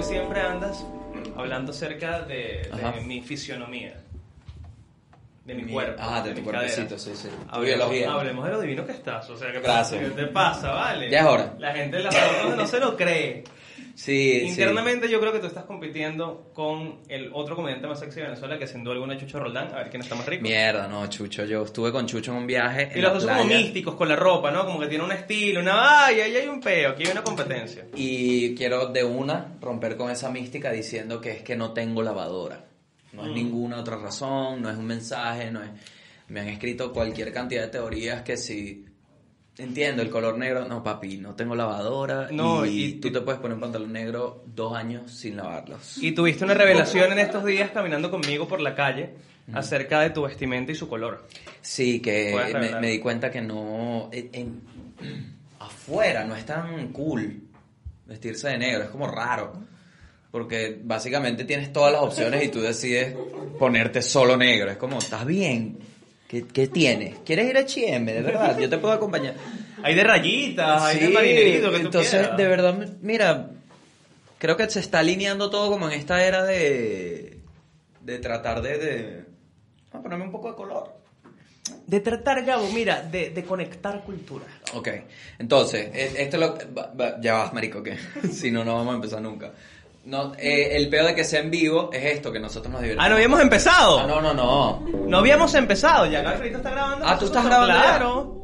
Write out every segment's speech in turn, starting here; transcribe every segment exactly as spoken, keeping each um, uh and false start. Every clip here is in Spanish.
que siempre andas hablando acerca de, de mi fisionomía. De mi, mi cuerpo. Ah, de, de tu mi cuerpecito, sí, sí. Hablemos, hablemos de lo divino que estás. O sea, ¿qué, Gracias. ¿qué te pasa, vale? Ya es hora. La gente en las fotos no se lo cree. Sí, Internamente sí. yo creo que tú estás compitiendo con el otro comediante más sexy de Venezuela, que sin duda alguna Chucho Roldán. A ver quién está más rico. Mierda, no, Chucho. Yo estuve con Chucho en un viaje. Y en los la dos son playa. como místicos con la ropa, ¿no? Como que tiene un estilo, una... ¡Ay, ahí hay un peo! Aquí hay una competencia. Y quiero de una romper con esa mística diciendo que es que no tengo lavadora. No es mm. ninguna otra razón, no es un mensaje, no es... Me han escrito cualquier cantidad de teorías que si... Entiendo, el color negro... No, papi, no tengo lavadora. No, y, y tú te puedes poner un pantalón negro dos años sin lavarlos. Y tuviste una revelación en estos días caminando conmigo por la calle mm. acerca de tu vestimenta y su color. Sí, que me, me di cuenta que no... En, en, afuera no es tan cool vestirse de negro, es como raro. Porque básicamente tienes todas las opciones y tú decides ponerte solo negro. Es como, ¿estás bien? ¿Qué, qué tienes? ¿Quieres ir a H y M? De verdad, yo te puedo acompañar. Hay de rayitas, hay sí, de marinerito, que entonces, tú de verdad, mira, creo que se está alineando todo como en esta era de... De tratar de... de a ponerme un poco de color. De tratar, Gabo, mira, de, de conectar cultura. Ok, entonces, esto lo... Ya vas, marico, que si no, no vamos a empezar nunca. No, eh, el peor de que sea en vivo es esto, que nosotros nos divertimos. Ah, ¿no habíamos empezado? Ah, no, no, no. No habíamos empezado, ya Alfredito está grabando. Ah, ¿tú estás grabando? Claro.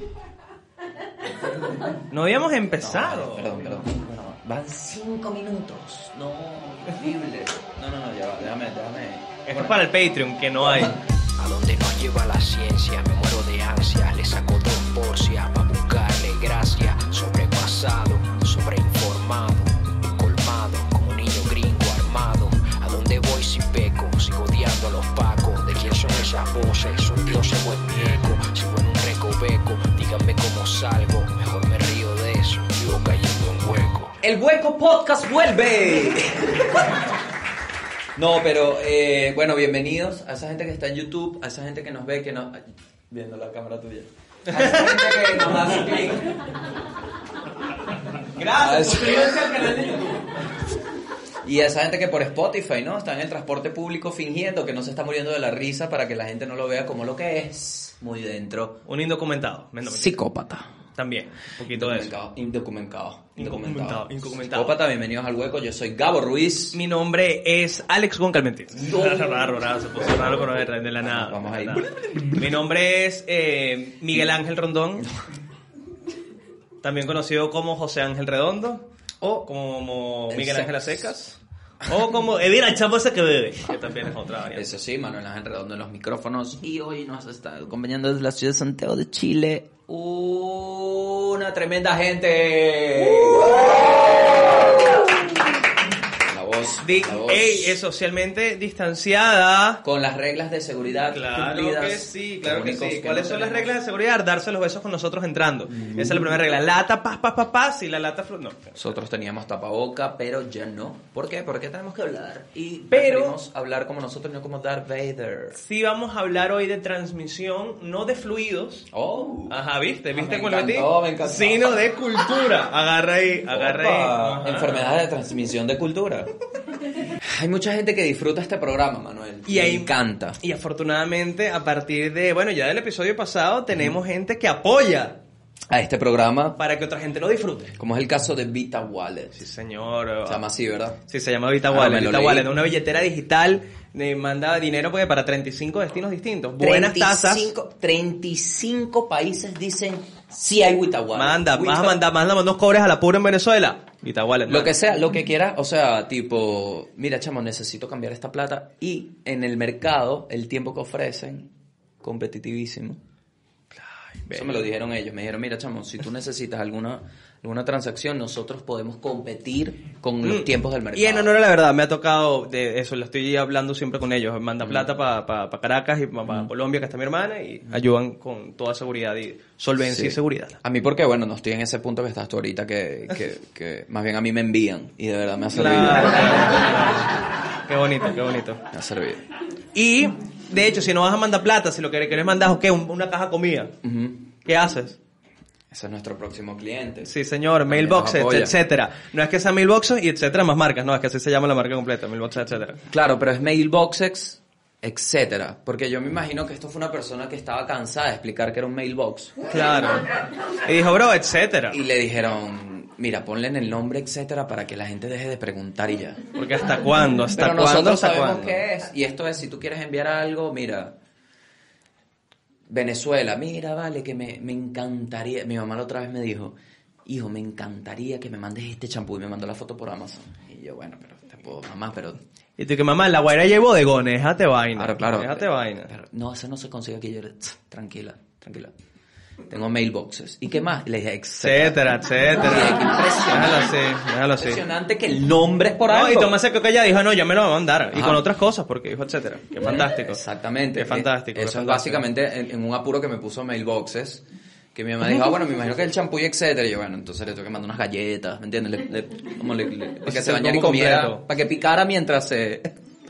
No habíamos empezado. No, perdón, perdón. No, van cinco minutos. No, increíble. No, no, no, ya va, déjame, déjame. Esto bueno. Es para el Patreon, que no hay. A donde nos lleva la ciencia, me muero de ansia. Le saco dos porcias para buscarle gracia. Sobrepasado, sobreinformado, colmado, como un niño gringo armado. A donde voy si peco, sigo odiando a los pacos. ¿De quién son esas voces? Son dioses o es mi eco. Sigo en un recoveco, díganme cómo salgo. Mejor me río de eso, vivo cayendo en hueco. ¡El Hueco Podcast vuelve! No, pero, eh, bueno, bienvenidos a esa gente que está en YouTube, a esa gente que nos ve, que nos... Viendo la cámara tuya. A esa gente que nos hace clic. Gracias, suscríbanse al canal de YouTube. Y a esa gente que por Spotify, ¿no? Está en el transporte público fingiendo que no se está muriendo de la risa para que la gente no lo vea como lo que es. Muy dentro. Un indocumentado. Psicópata. También, un poquito de eso. Indocumentado. Indocumentado. Indocumentado. Psicópata, bienvenidos al Hueco. Yo soy Gabo Ruiz. Mi nombre es Alex Goncalmentín. No. Raro, raro, se puso raro, pero de, de la nada. Vamos ahí. Mi nombre es eh, Miguel Ángel Rondón. También conocido como José Ángel Redondo. O como Miguel Ángel Acecas. O como Edira Chamo ese que bebe, que también es otra variante. Eso sí, Manuel Ángel Redondo en los micrófonos. Y hoy nos está acompañando desde la ciudad de Santiago de Chile una tremenda gente. La voz, Di- la voz. Ey, es socialmente distanciada. Con las reglas de seguridad Claro cumplidas. que sí, claro que Únicos sí. que ¿Cuáles no son las tenemos. reglas de seguridad? Darse los besos con nosotros entrando. Mm. Esa es la primera regla. Lata, paz, paz, paz, paz. Y la lata flu... No. Nosotros teníamos tapaboca, pero ya no. ¿Por qué? Porque tenemos que hablar. Y Pero- preferimos hablar como nosotros, no como Darth Vader. Sí vamos a hablar hoy de transmisión, no de fluidos. Oh. Ajá, ¿viste? ¿Viste Me cómo lo metí? encantó, me encantó. Sino de cultura. Agarra ahí, agarra ahí. Opa, Ajá. enfermedades de transmisión de cultura. Hay mucha gente que disfruta este programa, Manuel. Y Me hay- encanta. Y afortunadamente, a partir de, bueno, ya del episodio pasado, tenemos gente que apoya A este programa, para que otra gente lo disfrute. como es el caso de Vita Wallet. Sí, señor. Se llama así, ¿verdad? Sí, se llama Vita Ah, Wallet. me lo Vita leí. Wallet, una billetera digital, eh, manda dinero porque para treinta y cinco destinos distintos. Buenas tasas. treinta y cinco países dicen sí hay Vita Wallet. Manda, Vita- vas a mandar, manda unos cobres a la pura en Venezuela. Vita Wallet. Lo manda. que sea, lo que quieras, o sea, tipo, mira, chamo, necesito cambiar esta plata. Y en el mercado, el tiempo que ofrecen, competitivísimo. Eso me lo dijeron ellos. Me dijeron, mira, chamo, si tú necesitas alguna alguna transacción, nosotros podemos competir con los Mm. tiempos del mercado. Y en honor a la verdad, me ha tocado de eso, lo estoy hablando siempre con ellos. Manda plata para pa, pa Caracas y para Mm. Colombia, que está mi hermana, y ayudan con toda seguridad y solvencia Sí. y seguridad. A mí porque, bueno, no estoy en ese punto que estás tú ahorita, que, que, que más bien a mí me envían. Y de verdad me ha servido. Qué bonito, qué bonito. Me ha servido. Y, de hecho, si no vas a mandar plata, si lo que quieres mandar es ¿qué? Un- una caja de comida, Ujú. ¿qué haces? Ese es nuestro próximo cliente. Sí, señor. Mailboxes, etcétera. No es que sea Mailboxes y etcétera más marcas. No, es que así se llama la marca completa. Mailboxes, etcétera. Claro, pero es Mailboxes, etcétera. Porque yo me imagino que esto fue una persona que estaba cansada de explicar que era un mailbox. Claro. Y dijo, bro, etcétera. Y le dijeron, mira, ponle en el nombre, etcétera, para que la gente deje de preguntar y ya. Porque ¿hasta cuándo? ¿Hasta pero cuándo? Nosotros ¿Hasta sabemos cuándo? qué es. Y esto es, si tú quieres enviar algo, mira... Venezuela, mira, vale, que me, me encantaría... Mi mamá la otra vez me dijo, hijo, me encantaría que me mandes este champú. Y me mandó la foto por Amazon. Y yo, bueno, pero te puedo, mamá, pero... Y tú que mamá, la Guaira lleva bodegones, déjate vaina. Claro, claro. Déjate pero, vaina. Pero, no, eso no se consigue aquí. Yo le, tranquila, tranquila. Tengo mailboxes. ¿Y qué más? Le dije, etcétera, etcétera, etcétera. Qué impresionante. Déjalo así, déjalo así. Impresionante que el nombre es por algo. No, y Tomás se quedó callado y dijo, no, ya me lo va a mandar. Y Ajá. con otras cosas, porque dijo, etcétera. Qué fantástico. Exactamente. Qué fantástico. Eso qué es fantástico. básicamente en, en un apuro que me puso mailboxes. Que mi mamá dijo, ah, bueno, me imagino que el champú y etcétera. Y yo, bueno, entonces le tengo que mandar unas galletas, ¿me entiendes? Le, le, como le, le, para que se bañara y comiera. Completo. Para que picara mientras se...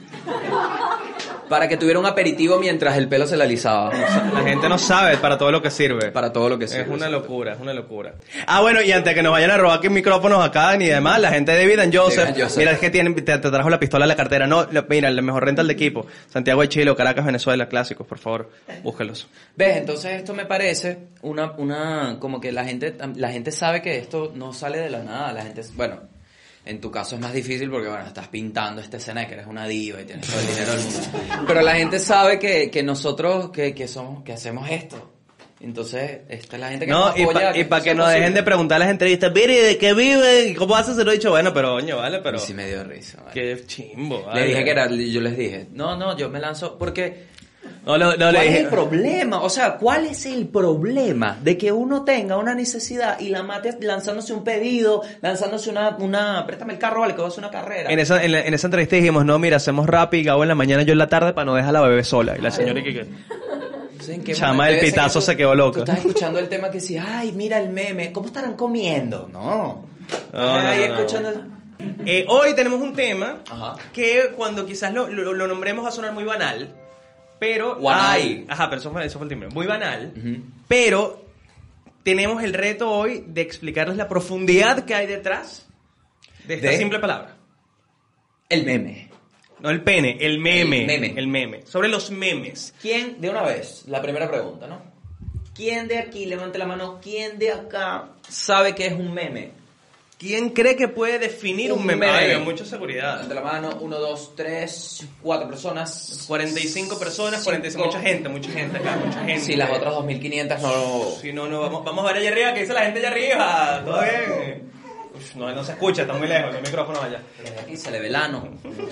Para que tuviera un aperitivo mientras el pelo se le alisaba. La gente no sabe para todo lo que sirve. Para todo lo que sirve. Es una locura, es una locura. Ah, bueno, y antes que nos vayan a robar aquí micrófonos acá ni demás, la gente de David and Joseph, David and Joseph. mira, es que tienen, te, te trajo la pistola a la cartera. No, lo, mira, el mejor rental de equipo. Santiago de Chile, Caracas, Venezuela, clásicos, por favor, búsquelos. ¿Ves? Entonces esto me parece una, una, como que la gente, la gente sabe que esto no sale de la nada. La gente, bueno, en tu caso es más difícil porque, bueno, estás pintando esta escena de que eres una diva y tienes todo el dinero del mundo. Pero la gente sabe que, que nosotros, que, que somos, que hacemos esto. Entonces, esta es la gente que no, nos apoya. Y para pa que nos dejen de preguntar las entrevistas, mire, ¿de qué viven? ¿Y cómo haces? Se lo he dicho, bueno, pero, coño, vale, pero... Y sí me dio risa, vale. Qué chimbo, vale. Le dije que era, yo les dije, no, no, yo me lanzo, porque... No, no, no, ¿Cuál le es dije... el problema? O sea, ¿cuál es el problema de que uno tenga una necesidad y la mate lanzándose un pedido, lanzándose una, una, préstame el carro, vale, que voy a hacer una carrera? En esa, en, la, en esa entrevista dijimos, no, mira, hacemos rap y Gabo en la mañana, yo en la tarde para no dejar a la bebé sola. Y la señora que... ¿En qué Chama del pitazo se quedó loca. Tú estás escuchando el tema que decía, ay, mira el meme, ¿cómo estarán comiendo? No. No, ay, no, no, escuchando... Eh, hoy tenemos un tema Ajá. que cuando quizás lo, lo, lo nombremos va a sonar muy banal, pero... Banal. Ay, ajá, pero eso fue, eso fue el timbre. Muy banal, Uh-huh. pero tenemos el reto hoy de explicarles la profundidad que hay detrás de esta ¿De? simple palabra. El meme. No el pene, el meme. El meme. El meme. Sobre los memes. ¿Quién, de una vez, la primera pregunta, ¿no? ¿Quién de aquí, levante la mano, quién de acá sabe qué es un meme? ¿Quién cree que puede definir un, Un meme? meme. Ay, con mucha seguridad. Levante la mano, uno, dos, tres, cuatro personas. cuarenta y cinco personas, cuarenta y cinco, mucha gente, mucha gente acá, mucha gente. Sí, las otras dos mil quinientas no... Si no, no, vamos, vamos a ver allá arriba, ¿qué dice la gente allá arriba? ¿Todo bien? Uf, no, no se escucha, está muy lejos, el micrófono allá. Desde aquí se le ve el ano.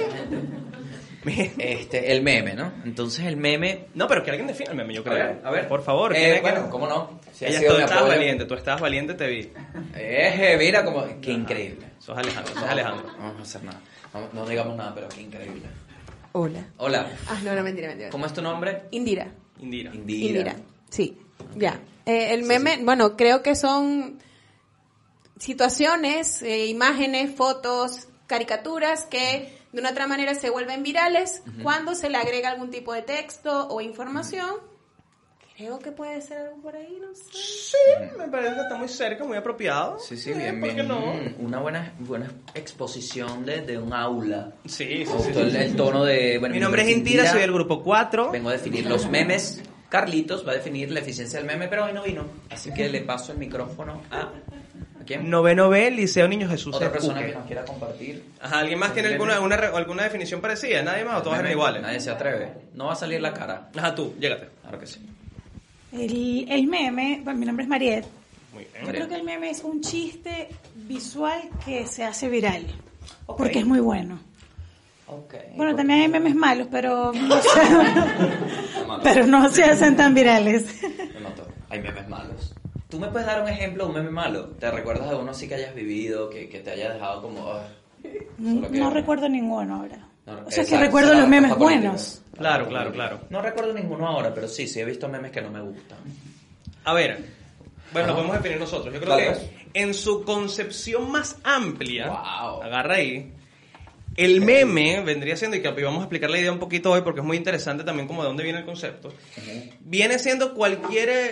Este, el meme, ¿no? Entonces el meme... No, pero que alguien defina el meme, yo creo. A ver, a ver. Por favor. Eh, ¿quién es bueno, que- ¿cómo no? Si ha Ella, sido tú mi estabas apoyo. valiente, tú estabas valiente, te vi. Eje, mira como... Qué increíble. Sos Alejandro, sos Alejandro. No vamos a hacer nada. No, no digamos nada, pero qué increíble. Hola. Hola. Ah, no, no, mentira, mentira. ¿Cómo es tu nombre? Indira. Indira. Indira. Indira. Sí, ya. Eh, el meme, bueno, creo que son situaciones, eh, imágenes, fotos, caricaturas que de una otra manera se vuelven virales uh-huh. cuando se le agrega algún tipo de texto o información. Creo que puede ser algo por ahí, no sé. Sí, me parece que está muy cerca, muy apropiado. Sí, sí, Eh, bien, ¿por qué bien. no? Una buena, buena exposición de, de un aula. Sí, Me sí, gustó sí. el, el tono de... Bueno, Mi nombre es Indira, soy del grupo cuatro. Vengo a definir los memes. Carlitos va a definir la eficiencia del meme, pero hoy no vino. Así que le paso el micrófono a... ¿A quién? Noveno B, Liceo Niño Jesús. Otra de persona Puque. que nos quiera compartir. Ajá, ¿alguien más tiene alguna, alguna, alguna definición parecida? ¿Nadie más o todos eran iguales? Nadie se atreve. No va a salir la cara. Ajá, tú, llégate. Claro que sí. El, el meme, bueno, mi nombre es Mariette. Muy bien. Yo creo que el meme es un chiste visual que se hace viral. Ok. Porque es muy bueno. Okay. Bueno, también hay memes malos, pero no se, pero no se hacen tan virales. Me mató. Hay memes malos. ¿Tú me puedes dar un ejemplo de un meme malo? ¿Te recuerdas de uno así que hayas vivido, que, que te haya dejado como... "Ugh"? Solo que- No recuerdo ninguno ahora. No, O sea, que exacto, recuerdo será los memes cosa política. buenos. Claro, claro, claro. No recuerdo ninguno ahora, pero sí, sí he visto memes que no me gustan. A ver, bueno, Ajá. lo podemos definir nosotros. Yo creo Dale, que pues. en su concepción más amplia, Wow. agarra ahí, el meme vendría siendo, y que vamos a explicar la idea un poquito hoy porque es muy interesante también como de dónde viene el concepto, viene siendo cualquier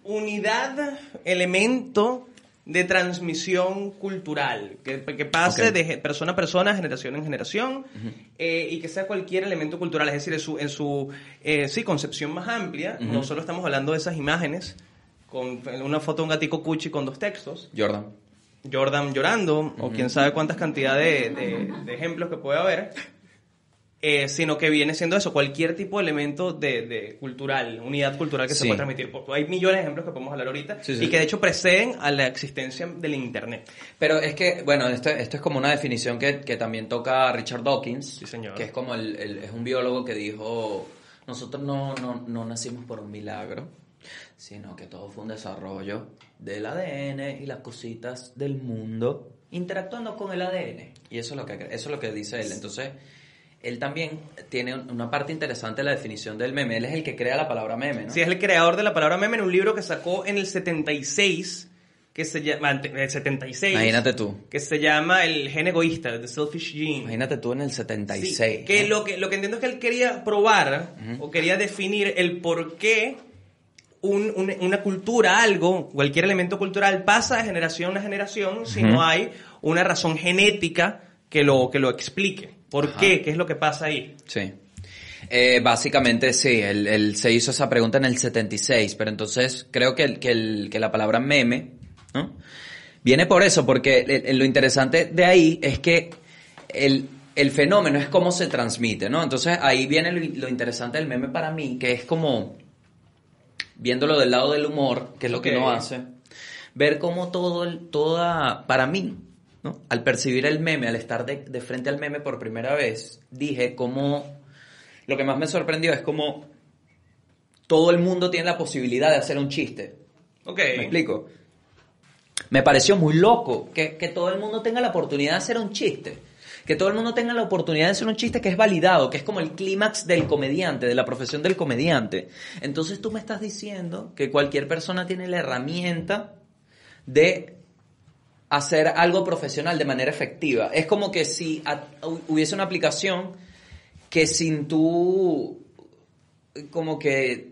unidad, elemento de transmisión cultural, que, que pase okay. de persona a persona, generación en generación, uh-huh. eh, y que sea cualquier elemento cultural, es decir, en su, en su eh, sí, concepción más amplia. Uh-huh. No solo estamos hablando de esas imágenes, con una foto de un gatico cuchi con dos textos. Jordan. Jordan llorando, uh-huh. o quién sabe cuántas cantidades de, de, de ejemplos que puede haber. Eh, sino que viene siendo eso, cualquier tipo de elemento de, de cultural, unidad cultural que sí. se puede transmitir. Hay millones de ejemplos que podemos hablar ahorita sí, sí. y que de hecho preceden a la existencia del internet. Pero es que, bueno, esto, esto es como una definición que, que también toca Richard Dawkins, sí, señor. Que es como el, el, es un biólogo que dijo, nosotros no, no, no nacimos por un milagro, sino que todo fue un desarrollo del A D N y las cositas del mundo interactuando con el A D N. Y eso es lo que, eso es lo que dice él. Entonces, él también tiene una parte interesante de la definición del meme. Él es el que crea la palabra meme, ¿no? Sí, es el creador de la palabra meme en un libro que sacó en el setenta y seis, que se llama... El setenta y seis. Imagínate tú. Que se llama El gen egoísta, The Selfish Gene. Imagínate tú en el setenta y seis. Sí, que, ¿no? lo que lo que entiendo es que él quería probar, uh-huh. o quería definir el por qué un, un, una cultura, algo, cualquier elemento cultural pasa de generación a generación, uh-huh. si no hay una razón genética que lo, que lo explique. ¿Por Ajá. qué? ¿Qué es lo que pasa ahí? Sí. Eh, básicamente, sí, él, él se hizo esa pregunta en el setenta y seis, pero entonces creo que, el, que, el, que la palabra meme, ¿no? Viene por eso, porque el, el, lo interesante de ahí es que el, el fenómeno es cómo se transmite, ¿no? Entonces ahí viene lo, lo interesante del meme para mí, que es como, viéndolo del lado del humor, que es lo okay. que uno hace, ver cómo todo, el, toda, para mí, ¿no? Al percibir el meme, al estar de, de frente al meme por primera vez, dije cómo... Lo que más me sorprendió es cómo todo el mundo tiene la posibilidad de hacer un chiste. Ok. ¿Me explico? Me pareció muy loco que, que todo el mundo tenga la oportunidad de hacer un chiste. Que todo el mundo tenga la oportunidad de hacer un chiste que es validado, que es como el clímax del comediante, de la profesión del comediante. Entonces tú me estás diciendo que cualquier persona tiene la herramienta de... hacer algo profesional de manera efectiva. Es como que si a, hubiese una aplicación que sin tú como que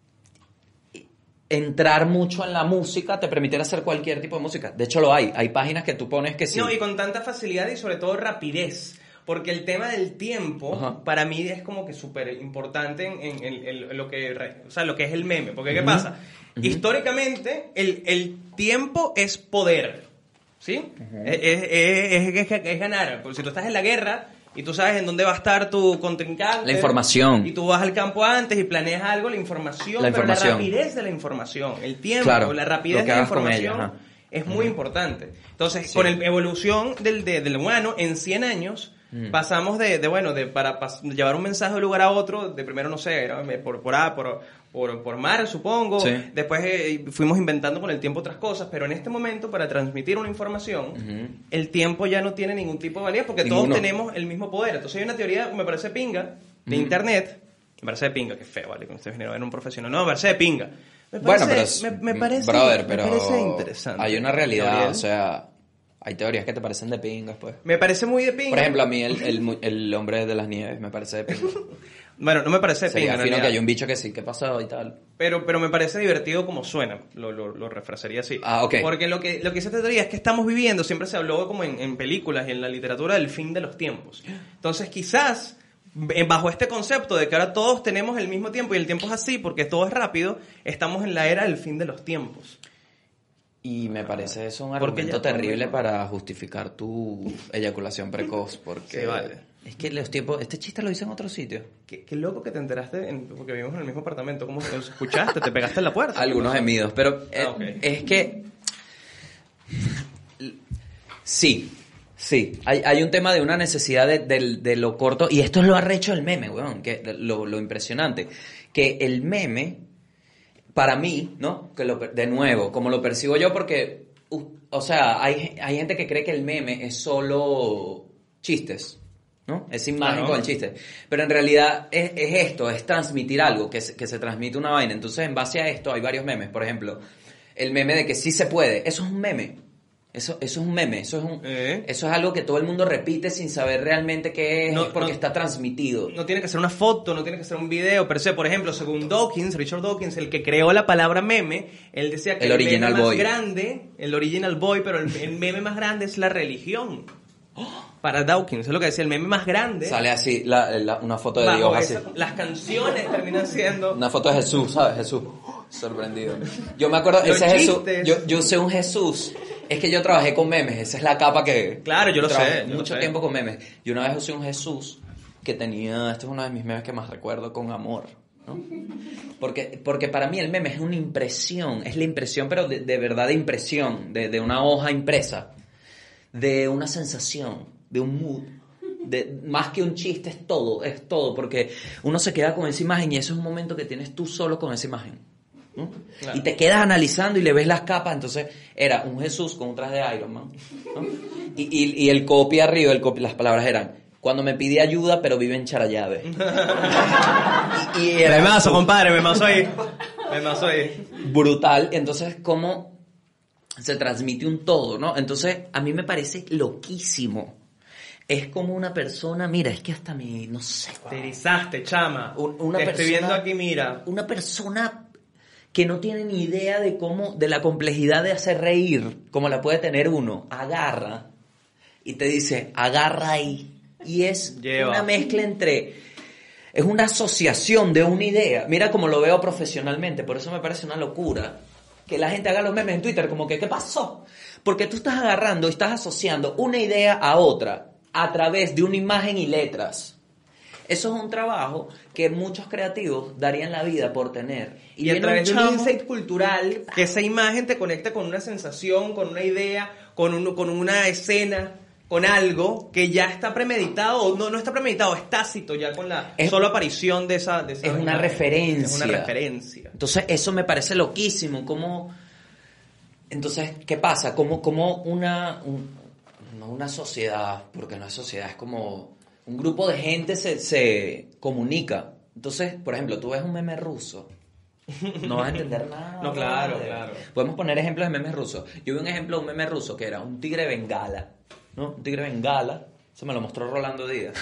entrar mucho en la música te permitiera hacer cualquier tipo de música. De hecho lo hay. Hay páginas que tú pones que sí. No, y con tanta facilidad y sobre todo rapidez. Porque el tema del tiempo, uh-huh. para mí es como que súper importante en, en, en, en lo que, o sea, lo que es el meme. Porque ¿qué uh-huh. pasa? Uh-huh. Históricamente el, el tiempo es poder. ¿Sí? Uh-huh. Es, es, es, es, es ganar. Porque si tú estás en la guerra y tú sabes en dónde va a estar tu contrincante. La información. Y tú vas al campo antes y planeas algo, la información. La información. Pero la rapidez de la información, el tiempo, claro, la rapidez de la información ella, es muy uh-huh. importante. Entonces, sí. con la evolución del, de, del humano, en cien años... Mm. Pasamos de, de bueno, de para pas, llevar un mensaje de un lugar a otro, de primero, no sé, por, por, por, por, por mar, supongo, sí. después eh, fuimos inventando con el tiempo otras cosas, pero en este momento, para transmitir una información, uh-huh. el tiempo ya no tiene ningún tipo de validez, porque Ninguno. todos tenemos el mismo poder. Entonces hay una teoría, me parece pinga, de uh-huh. internet, me parece de pinga, que feo, ¿vale? Cuando ustedes vinieron a ver un profesional, no, me parece de pinga. Me parece, bueno, pero es, me, me parece, brother, pero me parece interesante. Hay una realidad, Gabriel. O sea... Hay teorías que te parecen de pingas, pues. Me parece muy de pingas. Por ejemplo, a mí el, el, el hombre de las nieves me parece de pingas. Bueno, no me parece de pingas. Sería fino que hay un bicho que sí, ¿qué pasó y tal? Pero, pero me parece divertido como suena. Lo, lo, lo refrasearía así. Ah, ok. Porque lo que, lo que dice esta teoría es que estamos viviendo, siempre se habló como en, en películas y en la literatura del fin de los tiempos. Entonces, quizás... bajo este concepto de que ahora todos tenemos el mismo tiempo y el tiempo es así porque todo es rápido, estamos en la era del fin de los tiempos. Y me parece eso un argumento terrible para justificar tu eyaculación precoz, porque sí, vale. Es que los tiempos, este chiste lo hice en otro sitio. Qué, qué loco que te enteraste, en, porque vivimos en el mismo apartamento. ¿Cómo te escuchaste? ¿Te pegaste en la puerta? Algunos gemidos, pero ah, eh, okay. es que sí, sí, hay, hay un tema de una necesidad de, de, de lo corto, y esto es lo arrecho del meme, weón, que lo, lo impresionante, que el meme para mí, ¿no? Que lo, de nuevo, como lo percibo yo, porque, uh, o sea, hay, hay gente que cree que el meme es solo chistes, ¿no? Es imagen claro. con el chiste. Pero en realidad es, es esto, es transmitir algo, que se, que se transmite una vaina. Entonces, en base a esto, hay varios memes. Por ejemplo, el meme de que sí se puede, eso es un meme. Eso, eso es un meme, eso es un, ¿Eh? eso es algo que todo el mundo repite sin saber realmente qué es, No, es porque no, está transmitido. No tiene que ser una foto, no tiene que ser un video, pero por ejemplo, según Dawkins, Richard Dawkins, el que creó la palabra meme, él decía que el, el, original meme más boy. grande, el original boy, pero el, el meme más grande es la religión. Para Dawkins, es lo que decía, el meme más grande. Sale así, la, la, una foto de bajo Dios así. esa- las canciones terminan siendo... Una foto de Jesús, ¿sabes? Jesús. Sorprendido. Yo me acuerdo, Los ese Jesús, chistes. yo, yo usé un Jesús. Es que yo trabajé con memes, esa es la capa que... Claro, yo lo trabajé sé, yo lo mucho sé. tiempo con memes. Yo una vez usé un Jesús que tenía, este es uno de mis memes que más recuerdo, con amor, ¿no? Porque, porque para mí el meme es una impresión, es la impresión, pero de, de verdad de impresión, de, de una hoja impresa, de una sensación, de un mood. De, más que un chiste, es todo, es todo, porque uno se queda con esa imagen y eso es un momento que tienes tú solo con esa imagen, ¿no? Claro. Y te quedas analizando y le ves las capas. Entonces era un Jesús con un traje de Iron Man, ¿no? y, y, y el copy arriba, el copy, las palabras eran: cuando me pide ayuda pero vive en Charallave. y, y era Me mazo, compadre, me mazo ahí. Me mazo ahí. brutal. Entonces, cómo se transmite un todo, ¿no? Entonces, a mí me parece loquísimo. Es como una persona, mira, es que hasta me, no sé. Te erizaste, chama. Un- una Te estoy persona- viendo aquí, mira. Una persona que no tiene ni idea de cómo, de la complejidad de hacer reír, como la puede tener uno, agarra y te dice, agarra ahí. Y es Lleva. una mezcla entre, es una asociación de una idea. Mira cómo lo veo profesionalmente, por eso me parece una locura que la gente haga los memes en Twitter, como que, ¿qué pasó? Porque tú estás agarrando y estás asociando una idea a otra a través de una imagen y letras. Eso es un trabajo que muchos creativos darían la vida por tener. Y, a viene través de un chamo- insight cultural, que esa imagen te conecta con una sensación, con una idea, con, un, con una escena, con algo que ya está premeditado, o no, no está premeditado, es tácito ya con la Es- sola aparición de esa, de esa es una imagen. referencia. Es una referencia. Entonces, eso me parece loquísimo. Como... Entonces, ¿qué pasa? Como, como una... un- no una sociedad, porque no es sociedad, es como un grupo de gente se, se comunica. Entonces, por ejemplo, tú ves un meme ruso, no vas a entender nada. No, claro, brother. claro. Podemos poner ejemplos de memes rusos. Yo vi un ejemplo de un meme ruso que era un tigre bengala, ¿no? Un tigre bengala, eso me lo mostró Rolando Díaz.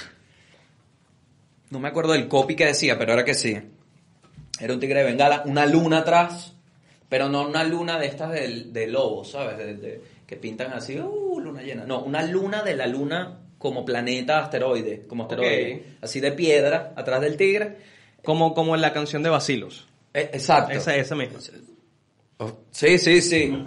No me acuerdo del copy que decía, pero era que sí. Era un tigre de bengala, una luna atrás, pero no una luna de estas de, de lobo, ¿sabes? De, de, que pintan así, uh, luna llena. No, una luna de la luna como planeta asteroide, como asteroide. Ok. Así de piedra, atrás del tigre. Como, como en la canción de Basilos. Eh, exacto. Esa, esa misma. Oh, sí, sí, sí.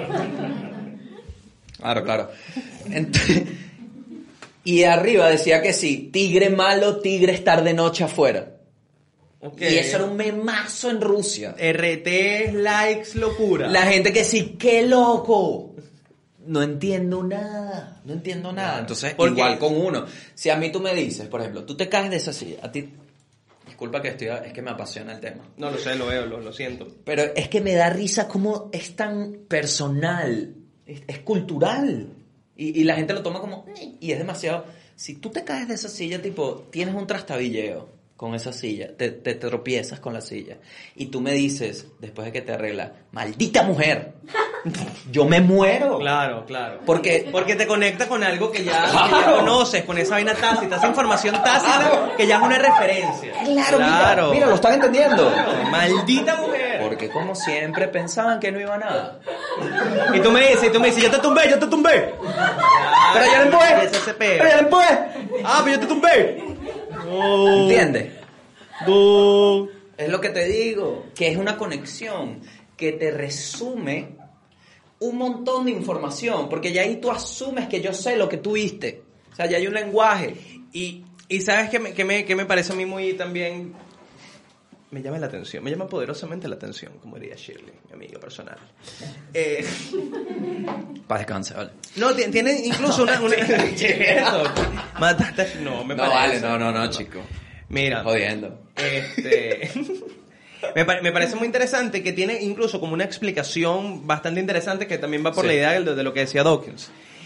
Claro, claro. Entonces, y arriba decía que sí, tigre malo, tigre estar de noche afuera. Okay. Y eso era un memazo en Rusia. R T, likes, locura. La gente que sí, ¡qué loco! No entiendo nada, no entiendo nada. Entonces, Porque- igual con uno. Si a mí tú me dices, por ejemplo, tú te caes de esa silla, a ti, disculpa que estoy, es que me apasiona el tema. No lo sé, lo veo, lo, lo siento. Pero es que me da risa cómo es tan personal, es, es cultural. Y, y la gente lo toma como, "Eh", y es demasiado. Si tú te caes de esa silla, tipo, tienes un trastabilleo con esa silla, te, te tropiezas con la silla, y tú me dices, después de que te arregla, maldita mujer, yo me muero. Claro, claro. Porque, Porque te conecta con algo que ya, que ya conoces, con esa vaina tácita, esa información tácita que ya es una referencia. claro, Claro. Mira, mira, lo están entendiendo. Maldita mujer. Porque como siempre pensaban que no iba a nada. Y tú me dices, y tú me dices, yo te tumbé, yo te tumbé. Pero yo le empujé. Ese se pega. Pero yo le empujé. Ah, pero yo te tumbé. No. ¿Entiendes? No. Es lo que te digo, que es una conexión que te resume un montón de información, porque ya ahí tú asumes que yo sé lo que tú viste. O sea, ya hay un lenguaje. Y, y ¿sabes qué me, qué, me, qué me parece a mí muy también? Me llama la atención, me llama poderosamente la atención, como diría Shirley, mi amiga personal. Eh, Para descansar, vale. no, ti- tiene incluso una... una Eso, mataste... No, me No, parece. vale, no, no, no, chico. Mira, Jodiendo. este... me, pa- me parece muy interesante que tiene incluso como una explicación bastante interesante que también va por Sí. la idea de, de lo que decía Dawkins.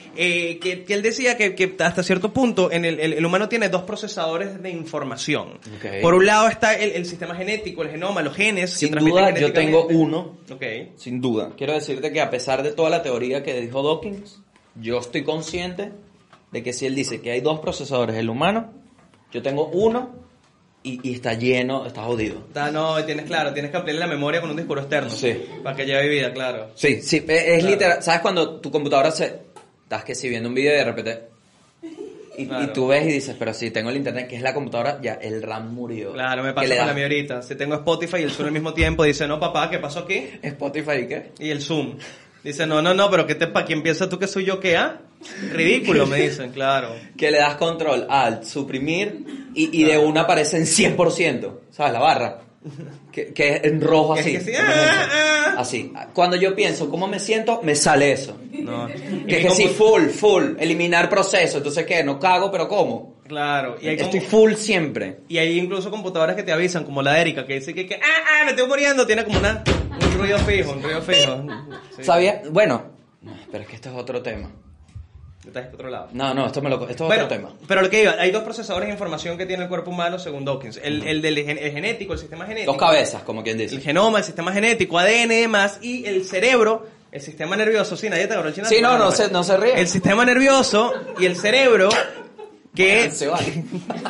eh, que, que él decía que, que hasta cierto punto en el, el, el humano tiene dos procesadores de información. Okay. Por un lado está el, el sistema genético, el genoma, los genes. Sin duda yo tengo uno, okay. sin duda. Quiero decirte que a pesar de toda la teoría que dijo Dawkins, yo estoy consciente de que si él dice que hay dos procesadores, el humano, yo tengo uno y, y está lleno, está jodido. Está, no, tienes claro, tienes que ampliar la memoria con un disco externo. Sí. Para que lleve vida, claro. Sí, sí, es, es claro. Literal. ¿Sabes cuando tu computadora se... Estás que si viendo un video y de repente... Y, claro. y tú ves y dices, pero si tengo el internet, que es la computadora, ya el RAM murió. Claro, me pasa con la mía ahorita. Si tengo Spotify y el Zoom al mismo tiempo, dice, no, papá, ¿qué pasó aquí? ¿Spotify y qué? Y el Zoom. Dice, no, no, no, pero ¿qué te pa' quién piensas tú que soy yo qué, ah? Ridículo, me dicen, claro. Que le das control, alt, suprimir, y, y de una aparece en cien por ciento, ¿sabes? La barra. Que, que es en rojo así. Que sí, ah, ah. Así. Cuando yo pienso, ¿cómo me siento? Me sale eso. No. Que es que sí, full, full, eliminar proceso. Entonces, ¿qué? No cago, pero ¿cómo? Claro. Y hay Estoy como... full siempre. Y hay incluso computadoras que te avisan, como la de Erika, que dice que, que ah, ah, me estoy muriendo. Tiene como una, un ruido fijo, un ruido fijo. Sí. ¿Sabía? Bueno, no, pero es que esto es otro tema. Estás por otro lado. No, no, esto, me lo, esto es bueno, otro tema. Pero lo que iba, hay dos procesadores de información que tiene el cuerpo humano según Dawkins. El, el del gen, el genético, el sistema genético. Dos cabezas, como quien dice. El genoma, el sistema genético, A D N y demás, y el cerebro, el sistema nervioso. Sí, nadie te agarró el chino. Sí, no, no, no se, no se ríe. El sistema nervioso y el cerebro que... Se vale.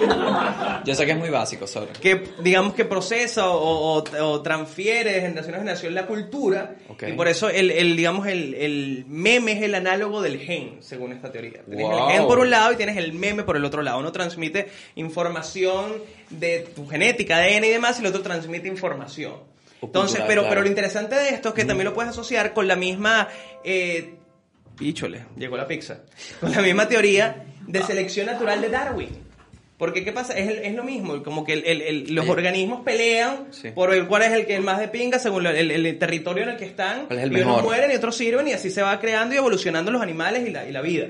Yo sé que es muy básico, sorry. Que digamos que procesa o, o, o transfiere de generación a generación la cultura. Okay. Y por eso el, el digamos el, el meme es el análogo del gen, según esta teoría. Tienes wow. el gen por un lado y tienes el meme por el otro lado. Uno transmite información de tu genética, A D N y demás, y el otro transmite información. Entonces, cultural, pero, claro. pero lo interesante de esto es que mm. también lo puedes asociar con la misma... Eh, Píchole, llegó la pizza. Con la misma teoría de selección natural de Darwin. Porque, ¿qué pasa? Es, el, es lo mismo, como que el, el, el, los sí. organismos pelean sí. por el cuál es el que es más de pinga según el, el, el territorio en el que están. ¿Cuál es el y mejor? Unos mueren y otros sirven y así se va creando y evolucionando los animales y la, y la vida.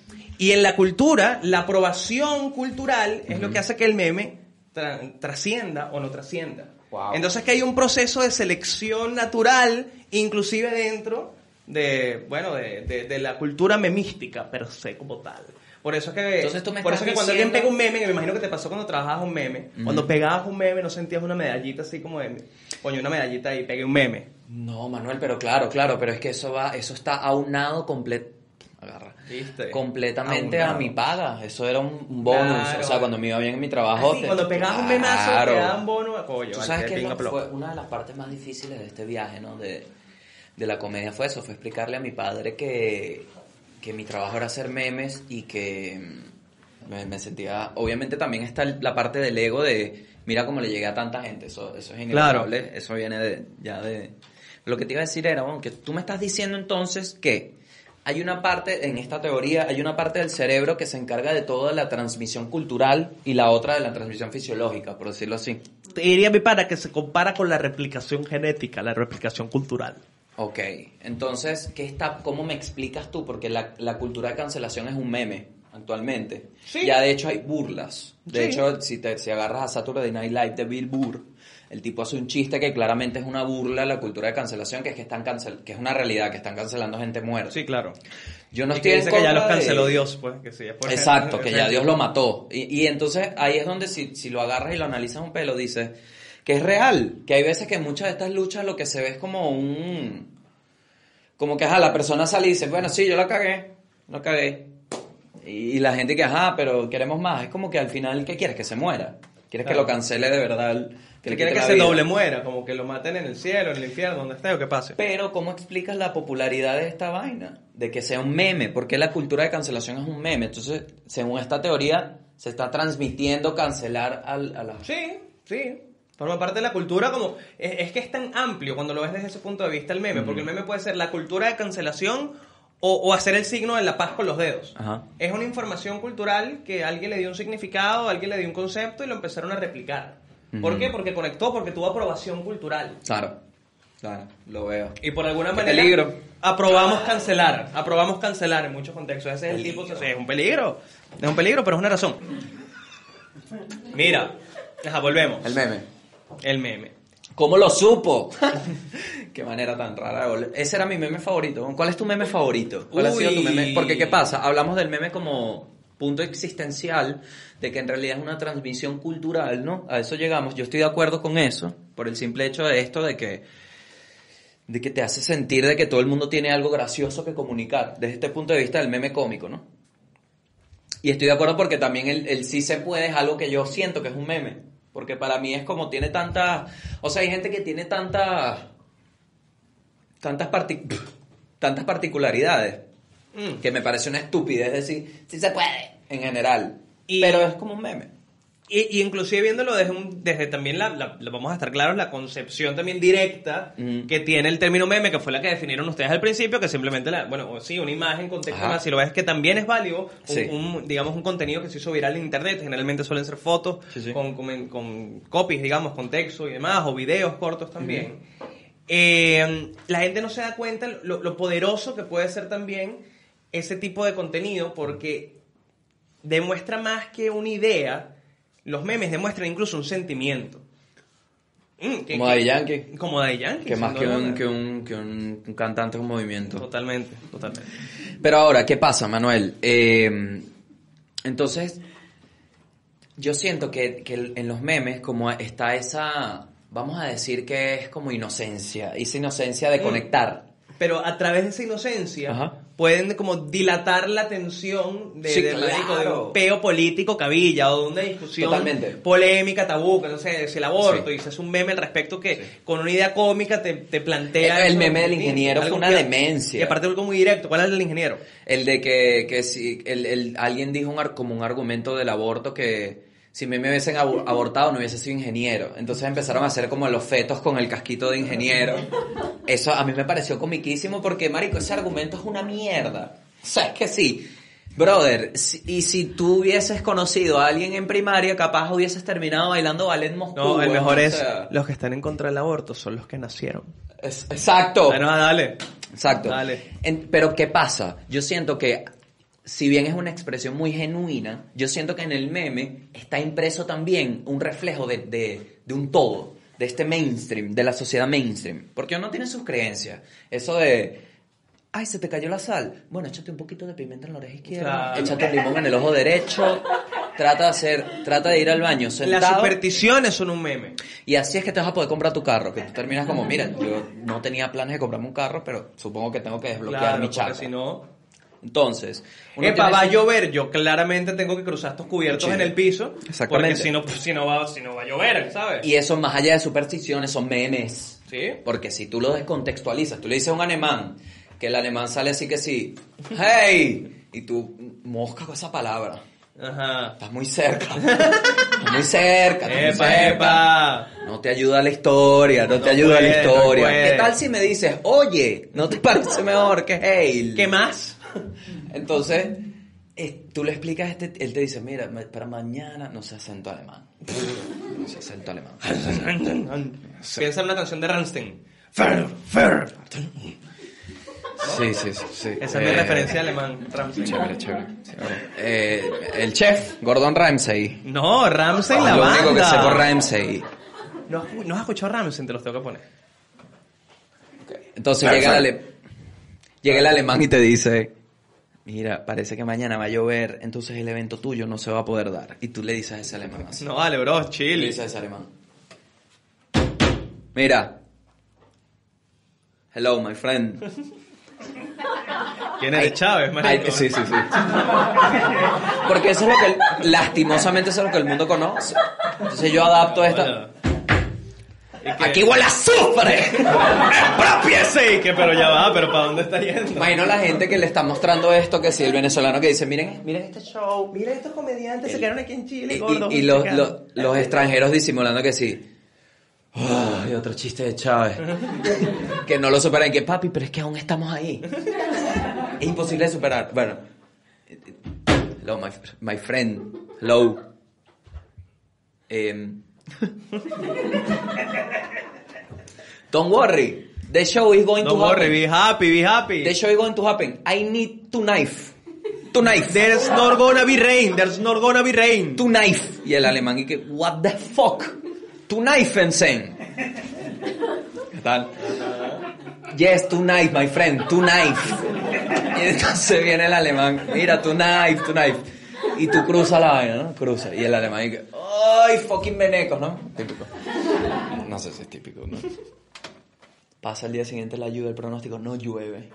Y en la cultura, la aprobación cultural es uh-huh. lo que hace que el meme tra- trascienda o no trascienda. Wow. Entonces que hay un proceso de selección natural, inclusive dentro de, bueno, de, de, de la cultura memística per se como tal. Por eso es que, Entonces, ¿tú me por eso estás que cuando diciendo... alguien pega un meme, que me imagino que te pasó cuando trabajabas un meme, uh-huh. cuando pegabas un meme no sentías una medallita así como de, coño, una medallita ahí, pegué un meme. No, Manuel, pero claro, claro, pero es que eso va, eso está aunado completo, agarra, ¿viste? completamente aunado. a mi paga. Eso era un bonus, claro. o sea, cuando me iba bien en mi trabajo. Ah, sí, te... cuando pegabas un memazo claro. te daban bono, coño. Tú sabes que lo, fue una de las partes más difíciles de este viaje, ¿no? De, de la comedia fue eso, fue explicarle a mi padre que, que mi trabajo era hacer memes y que me, me sentía, obviamente también está la parte del ego de, mira cómo le llegué a tanta gente, eso, eso es inevitable, claro. Eso viene de, ya de... Lo que te iba a decir era, bueno, que tú me estás diciendo entonces que hay una parte, en esta teoría, hay una parte del cerebro que se encarga de toda la transmisión cultural y la otra de la transmisión fisiológica, por decirlo así. Te diría, mi pana, que se compara con la replicación genética, la replicación cultural. Ok, entonces, ¿qué está, ¿cómo me explicas tú? Porque la, la cultura de cancelación es un meme actualmente. Sí. Ya de hecho hay burlas. De sí. hecho, si, te, si agarras a Saturday Night Live de Bill Burr, el tipo hace un chiste que claramente es una burla a la cultura de cancelación, que es que están cancel, que es una realidad, que están cancelando gente muerta. Sí, claro. Yo no y estoy que en dice contra que ya los canceló de... Dios, pues, que sí. Por Exacto, que ya Dios lo mató. Y, y entonces ahí es donde si, si lo agarras y lo analizas un pelo, dices que es real, que hay veces que en muchas de estas luchas lo que se ve es como un... Como que, ajá, la persona sale y dice, bueno, sí, yo la cagué, la cagué. Y la gente que, ajá, pero queremos más. Es como que al final, ¿qué quieres? Que se muera. ¿Quieres claro. que lo cancele de verdad? Que le quieres que la se vida? doble muera, como que lo maten en el cielo, en el infierno, donde esté o que pase. Pero, ¿cómo explicas la popularidad de esta vaina? De que sea un meme. ¿Por qué la cultura de cancelación es un meme? Entonces, según esta teoría, se está transmitiendo cancelar al, a la... Sí, sí. Forma parte de la cultura como... Es, es que es tan amplio cuando lo ves desde ese punto de vista el meme, mm. porque el meme puede ser la cultura de cancelación o, o hacer el signo de la paz con los dedos. Ajá. Es una información cultural que alguien le dio un significado, alguien le dio un concepto y lo empezaron a replicar. Mm. ¿Por qué? Porque conectó, porque tuvo aprobación cultural. Claro, claro, lo veo. Y por alguna ¿Qué manera... peligro? Aprobamos cancelar, aprobamos cancelar en muchos contextos. Ese es el tipo... Es un peligro, es un peligro, pero es una razón. Mira, ajá, volvemos. El meme. El meme. ¿Cómo lo supo? Qué manera tan rara. Ese era mi meme favorito. ¿Cuál es tu meme favorito? ¿Cuál Uy. ha sido tu meme? Porque, ¿qué pasa? Hablamos del meme como punto existencial, de que en realidad es una transmisión cultural, ¿no? A eso llegamos. Yo estoy de acuerdo con eso, por el simple hecho de esto, de que, de que te hace sentir de que todo el mundo tiene algo gracioso que comunicar, desde este punto de vista del meme cómico, ¿no? Y estoy de acuerdo porque también el, el sí se puede es algo que yo siento que es un meme. Porque para mí es como tiene tantas... O sea, hay gente que tiene tantas... Tantas, partic- tantas particularidades mm. que me parece una estupidez decir, sí se puede, en general. Y, pero es como un meme. Y, y inclusive viéndolo desde, un, desde también la, la, la... Vamos a estar claros, la concepción también directa mm. que tiene el término meme, que fue la que definieron ustedes al principio, que simplemente, la, bueno, sí, una imagen contextual, si lo ves, que también es válido, sí. un, un, digamos, un contenido que se hizo viral en internet, generalmente suelen ser fotos sí, sí. Con, con, con copies, digamos, con texto y demás, o videos cortos también. Mm. Eh, la gente no se da cuenta lo, lo poderoso que puede ser también ese tipo de contenido, porque demuestra más que una idea. Los memes demuestran incluso un sentimiento. Mm, que, como Daddy Yankee. Como Daddy Yankee. Que más que un, que, un, que un, un cantante, un movimiento. Totalmente, totalmente. Pero ahora, ¿qué pasa, Manuel? Eh, entonces, yo siento que, que en los memes como está esa, vamos a decir que es como inocencia, esa inocencia de conectar. Pero a través de esa inocencia Ajá. pueden como dilatar la tensión de, sí, de, claro. de un peo político cabilla o de una discusión Totalmente. polémica, tabú, que no sé, es el aborto, sí. y se hace un meme al respecto que sí. con una idea cómica te, te plantea... El, el meme del ingeniero fue una que, demencia. Y aparte algo muy directo. ¿Cuál es el del ingeniero? El de que, que si el, el, alguien dijo un, como un argumento del aborto que... Si me hubiesen abortado no hubiese sido ingeniero. Entonces empezaron a hacer como los fetos con el casquito de ingeniero. Eso a mí me pareció comiquísimo porque, marico, ese argumento es una mierda. O sea, es que sí. Brother, si, y si tú hubieses conocido a alguien en primaria, capaz hubieses terminado bailando ballet Moscú. No, el mejor es, sea, los que están en contra del aborto son los que nacieron. Es, exacto. Bueno, dale. Exacto. Dale. En, pero ¿qué pasa? Yo siento que... Si bien es una expresión muy genuina, yo siento que en el meme está impreso también un reflejo de, de, de un todo, de este mainstream, de la sociedad mainstream. Porque uno tiene sus creencias. Eso de, ay, se te cayó la sal. Bueno, échate un poquito de pimienta en la oreja izquierda, claro. Échate un limón en el ojo derecho. Trata de hacer, trata de ir al baño sentado. Las supersticiones son un meme. Y así es que te vas a poder comprar tu carro, que tú terminas como, mira, yo no tenía planes de comprarme un carro, pero supongo que tengo que desbloquear claro, mi charco. Porque si no... Entonces, Epa, va a llover, yo claramente tengo que cruzar estos cubiertos sí. en el piso. Exactamente. Porque si no, si no va, si no va a llover, ¿sabes? Y eso, más allá de supersticiones, son memes. ¿Sí? Porque si tú lo descontextualizas, tú le dices a un alemán, que el alemán sale así que sí, ¡hey! Y tú mosca con esa palabra. Ajá. Estás muy cerca. Estás muy cerca. Estás epa, muy cerca. Epa. No te ayuda la historia, no, no te ayuda puede, la historia. No ¿Qué tal si me dices, oye, ¿no te parece mejor que Hale? ¿Qué más? Entonces, eh, tú le explicas, este, él te dice, mira, para mañana, no sé acento alemán. No sé acento alemán. Piensa en una canción de Rammstein. Sí, sí, sí, sí. Esa es mi eh, referencia alemán, Rammstein. Chévere, chévere. chévere. Eh, el chef, Gordon Ramsay. No, Ramsay, oh, la lo banda. Lo único que sé por Ramsay. ¿No, ¿No has escuchado Ramsay? Te los tengo que poner. Okay. Entonces llega el, ale... llega el alemán y te dice, mira, parece que mañana va a llover, entonces el evento tuyo no se va a poder dar. Y tú le dices a ese alemán así. No vale, bro, chill. Le dices a ese alemán, mira, hello, my friend. ¿Quién es de Chávez, marico? Sí, sí, sí. Porque eso es lo que, lastimosamente, eso es lo que el mundo conoce. Entonces yo adapto esta... Bueno. ¡Aquí huele a azufre! ¡Expropiese! Que pero ya va, pero ¿para dónde está yendo? Imagino la gente que le está mostrando esto, que sí, el venezolano que dice, miren, miren este show. Miren estos comediantes, el, se quedaron aquí en Chile, y, gordos. Y, y los, los, los extranjeros disimulando que sí. Oh, y otro chiste de Chávez. Que no lo superan. Que papi, pero es que aún estamos ahí. Es imposible de superar. Bueno. Hello, my, my friend. Hello. Um, don't worry. The show is going don't to happen. Don't worry, be happy, be happy. The show is going to happen. I need to knife. To knife. There's not gonna be rain. There's not gonna be rain. To knife. Y el alemán y que, what the fuck? To knife and Tal. Yes, tonight, my friend, tonight. Y entonces viene el alemán, mira, tonight, tonight. Y tú cruzas la vaina, ¿no? Cruza. Y el alemán dice, ¡ay, fucking venecos!, ¿no? Típico. No sé si es típico, ¿no? Pasa el día siguiente la ayuda, el pronóstico, no llueve.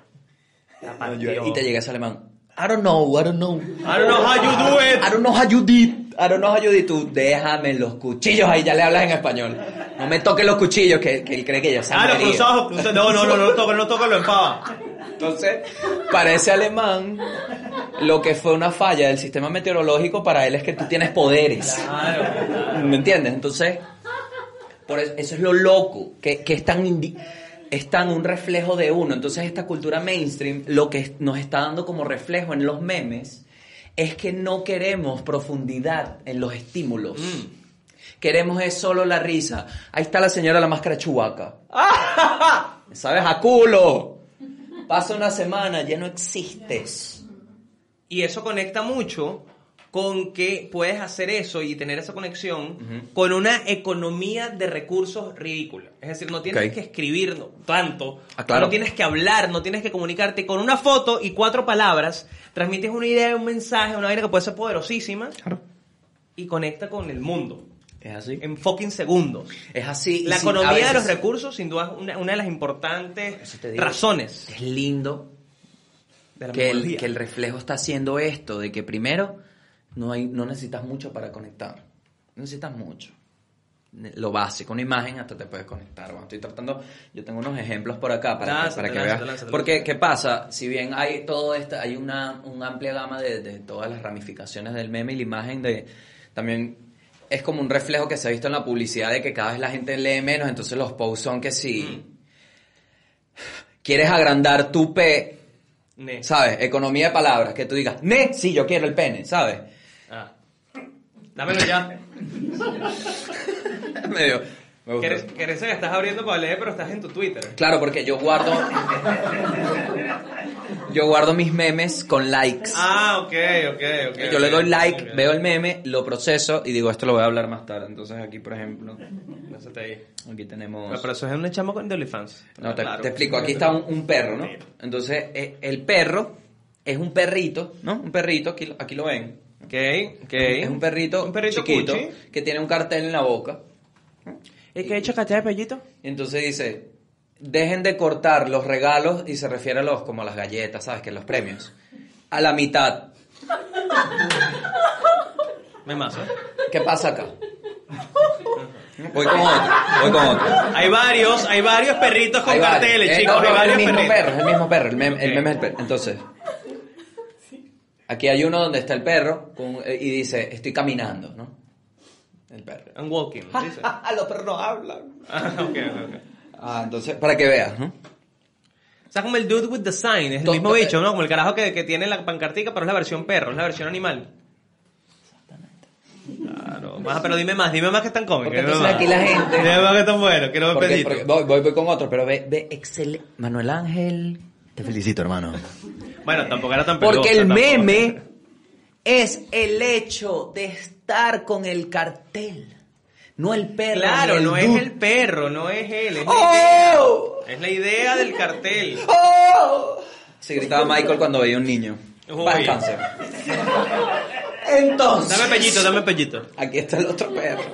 No llueve. Y te llega ese alemán, I don't know, I don't know. I don't know how you do it. I don't know how you did. I don't know how you did. Tú, déjame los cuchillos ahí, ya le hablas en español. No me toques los cuchillos, que, que él cree que ya se han Ah, lo cruzado. No, no, no, no, no toques, no toques, lo empava. Entonces, para ese alemán, lo que fue una falla del sistema meteorológico, para él es que tú tienes poderes. Claro. ¿Me entiendes? Entonces, por eso, eso es lo loco, que, que es tan indi- es tan un reflejo de uno. Entonces, esta cultura mainstream, lo que nos está dando como reflejo en los memes, es que no queremos profundidad en los estímulos. Mm. Queremos es solo la risa. Ahí está la señora de la máscara Chewbacca. ¿Sabes? A culo. Pasa una semana, ya no existes. Y eso conecta mucho con que puedes hacer eso y tener esa conexión uh-huh. con una economía de recursos ridícula. Es decir, no tienes okay. que escribir no, tanto, ah, claro. no tienes que hablar, no tienes que comunicarte. Con una foto y cuatro palabras, transmites una idea, un mensaje, una vaina que puede ser poderosísima claro. y conecta con el mundo. Es así. En fucking segundos. Es así. La sí, economía veces, de los recursos, sin duda, es una, una de las importantes digo, razones. Es lindo de la que, el, que el reflejo está haciendo esto, de que primero no, hay, no necesitas mucho para conectar. No necesitas mucho. Lo básico, una imagen hasta te puedes conectar. Bueno, estoy tratando, yo tengo unos ejemplos por acá para, lánzate, que, para que lánzate, veas. Lánzate, Porque, lánzate. ¿qué pasa? Si bien hay todo esto, hay una, una amplia gama de, de todas las ramificaciones del meme y la imagen de también... Es como un reflejo que se ha visto en la publicidad de que cada vez la gente lee menos, entonces los posts son que si mm. quieres agrandar tu P, ne. ¿sabes? Economía de palabras, que tú digas, ne, sí, yo quiero el pene, ¿sabes? Ah. Dámelo ya. Medio, me gusta. ¿Quieres, quieres que estás abriendo para leer, pero estás en tu Twitter? Claro, porque yo guardo... Yo guardo mis memes con likes. Ah, ok, ok, ok. Yo okay, le doy like, okay. veo el meme, lo proceso y digo, esto lo voy a hablar más tarde. Entonces aquí, por ejemplo, ahí. Aquí tenemos... Pero, pero eso es un chamo de OnlyFans. No, te, claro. te explico. Aquí está un, un perro, ¿no? Entonces, el perro es un perrito, ¿no? Un perrito, aquí, aquí lo ven. Ok, ok. Es un perrito, un perrito chiquito cuchi. Que tiene un cartel en la boca. ¿Y qué he hecho cachai de pellito? Y entonces dice... Dejen de cortar los regalos, y se refiere a los, como las galletas, ¿sabes? Que los premios. A la mitad. Me mazo. ¿Qué pasa acá? Voy con otro, voy con otro. Hay varios, hay varios perritos con hay carteles, eh, chicos. No, no, hay varios el mismo perritos. perro, es el mismo perro, el meme, okay. el meme es el perro. Entonces, aquí hay uno donde está el perro con, y dice, estoy caminando, ¿no? El perro. I'm walking, dice. Los perros no hablan. Ah, ok, ok, ok. Ah, entonces, para que veas, ¿no? O sea, como el dude with the sign, es el mismo bicho, ¿no? Como el carajo que, que tiene la pancartica, pero es la versión perro, es la versión animal. Exactamente. Claro. Más, pero dime más, dime más que están cómicos. Porque entonces aquí la gente... Dime más que están buenos, quiero ver porque, pedito. Porque voy, voy, voy con otro, pero ve, ve, excelente. Manuel Ángel, te felicito, hermano. Bueno, tampoco era tan peludo. Porque el meme es el hecho de estar con el cartel. No el perro. Claro, el no dude. es el perro, no es él, es la ¡Oh! idea. Es la idea del cartel. ¡Oh! Se gritaba Michael cuando veía un niño. Para cáncer. Entonces. Dame pellito, dame pellito. Aquí está el otro perro.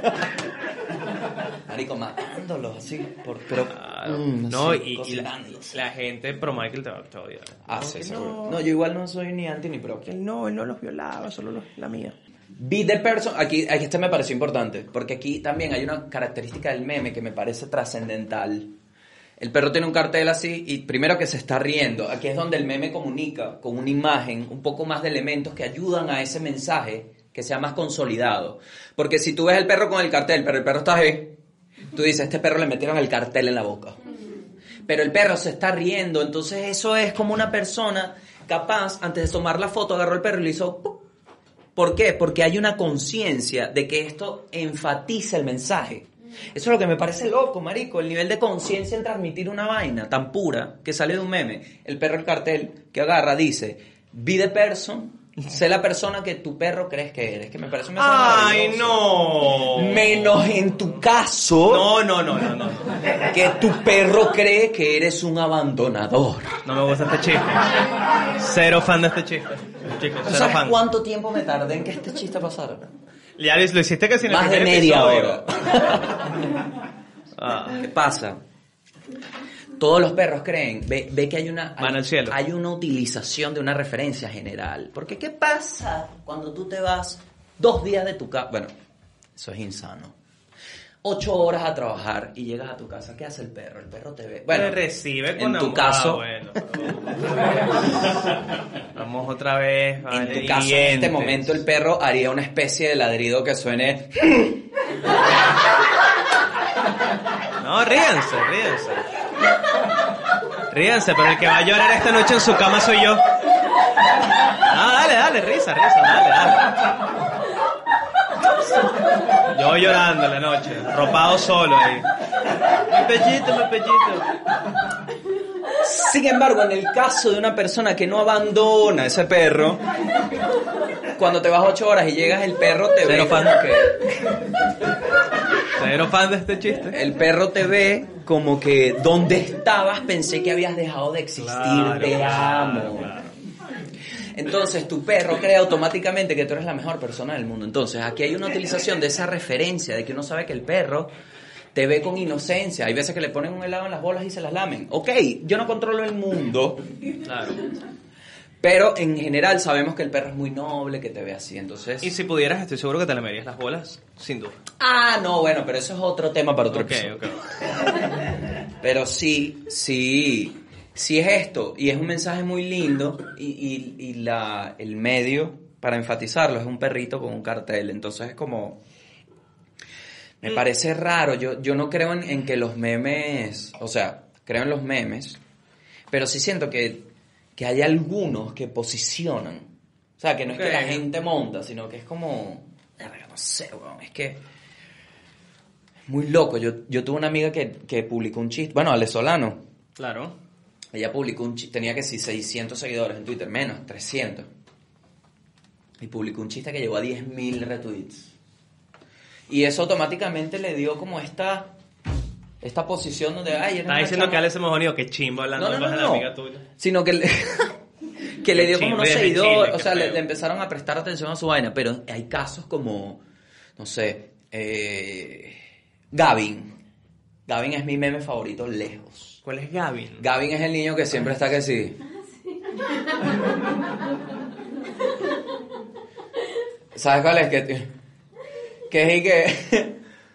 Marico, matándolo así. Por, pero, claro. mm, no, así, y, y la, la gente pro Michael te va a odiar. Ah, no, sí, seguro. No. no, yo igual no soy ni anti ni pro. Él no, él no los violaba, solo los, la mía. Be the person, aquí, aquí este me pareció importante, porque aquí también hay una característica del meme que me parece trascendental. El perro tiene un cartel así y primero que se está riendo. Aquí es donde el meme comunica con una imagen, un poco más de elementos que ayudan a ese mensaje que sea más consolidado. Porque si tú ves el perro con el cartel, pero el perro está ahí, tú dices, este perro le metieron el cartel en la boca. Pero el perro se está riendo, entonces eso es como una persona capaz, antes de tomar la foto, agarró el perro y le hizo... ¡pum! ¿Por qué? Porque hay una conciencia de que esto enfatiza el mensaje. Eso es lo que me parece loco, marico. El nivel de conciencia en transmitir una vaina tan pura que sale de un meme. El perro, el cartel que agarra, dice, be the person sé la persona que tu perro crees que eres, que me parece un mensaje ¡ay, no! Menos en tu caso. No, no, no, no, no. Que tu perro cree que eres un abandonador. No me gusta este chiste. Cero fan de este chiste. Chicos, ¿Tú sabes fan. cuánto tiempo me tardé en que este chiste pasara? Ya lo hiciste casi en el Más de primer media episodio. hora. ah. ¿Qué pasa? Todos los perros creen, ve, ve que hay una, Van al cielo. hay una utilización de una referencia general. Porque ¿qué pasa cuando tú te vas dos días de tu casa? Bueno, eso es insano. Ocho horas a trabajar y llegas a tu casa. ¿Qué hace el perro? El perro te ve. Bueno, te recibe con en tu amor. caso. Ah, bueno, vamos otra vez. Vale, en tu caso, dientes. En este momento, el perro haría una especie de ladrido que suene. No, ríanse, ríanse. Ríanse, pero el que va a llorar esta noche en su cama soy yo. No, dale, dale, risa, risa, dale, dale. Yo llorando en la noche, ropado solo ahí. Mi pellito, mi pellito. Sin embargo, en el caso de una persona que no abandona a ese perro, cuando te vas ocho horas y llegas, el perro te Cero ve fan. como que... Cero fan de este chiste. El perro te ve como que donde estabas pensé que habías dejado de existir, Claro, te claro, amo. claro. Entonces tu perro cree automáticamente que tú eres la mejor persona del mundo. Entonces aquí hay una utilización de esa referencia de que uno sabe que el perro te ve con inocencia. Hay veces que le ponen un helado en las bolas y se las lamen. Ok, yo no controlo el mundo. Claro. Pero en general sabemos que el perro es muy noble, que te ve así, entonces... Y si pudieras, estoy seguro que te lamerías las bolas, sin duda. Ah, no, bueno, pero eso es otro tema para otro Ok, episodio. ok. Pero sí, sí, sí es esto, y es un mensaje muy lindo, y, y, y la, el medio, para enfatizarlo, es un perrito con un cartel, entonces es como... Me parece raro, yo, yo no creo en, en que los memes, o sea, creo en los memes, pero sí siento que... que hay algunos que posicionan. O sea, que no okay. es que la gente monta, sino que es como... No sé, weón, es que... Es muy loco. Yo, yo tuve una amiga que, que publicó un chiste... Bueno, Ale Solano. Claro. Ella publicó un chiste... Tenía que sí, seiscientos seguidores en Twitter. Menos, trescientos. Y publicó un chiste que llegó a diez mil retweets. Y eso automáticamente le dio como esta... Esta posición donde... Ay, está diciendo chama. Que Alex Mojonido, que chimbo hablando no, no, no, de la no. amiga tuya. Sino que le, que le dio como unos seguidores, o sea, le, le le empezaron a prestar atención a su vaina, pero hay casos como, no sé, eh, Gavin. Gavin es mi meme favorito lejos. ¿Cuál es Gavin? Gavin es el niño que siempre está que sí. ¿Sabes cuál es? Que, que es y que...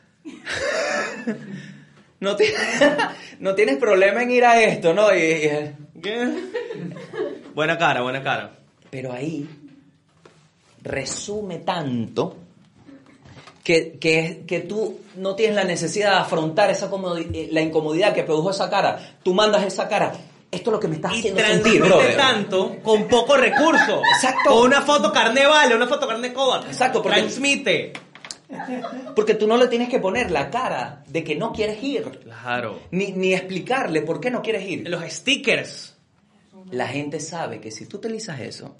No, t- no tienes problema en ir a esto, ¿no? Y, y... ¿Qué? Buena cara, buena cara. Pero ahí resume tanto que, que, que tú no tienes la necesidad de afrontar esa comodi- la incomodidad que produjo esa cara. Tú mandas esa cara. Esto es lo que me está haciendo sentir, brother. Tanto con poco recurso. Exacto. Con una foto carne vale, una foto carne coba. Exacto. Porque... Transmite. Porque tú no le tienes que poner la cara de que no quieres ir. Claro. Ni, ni explicarle por qué no quieres ir. Los stickers. La gente sabe que si tú utilizas eso,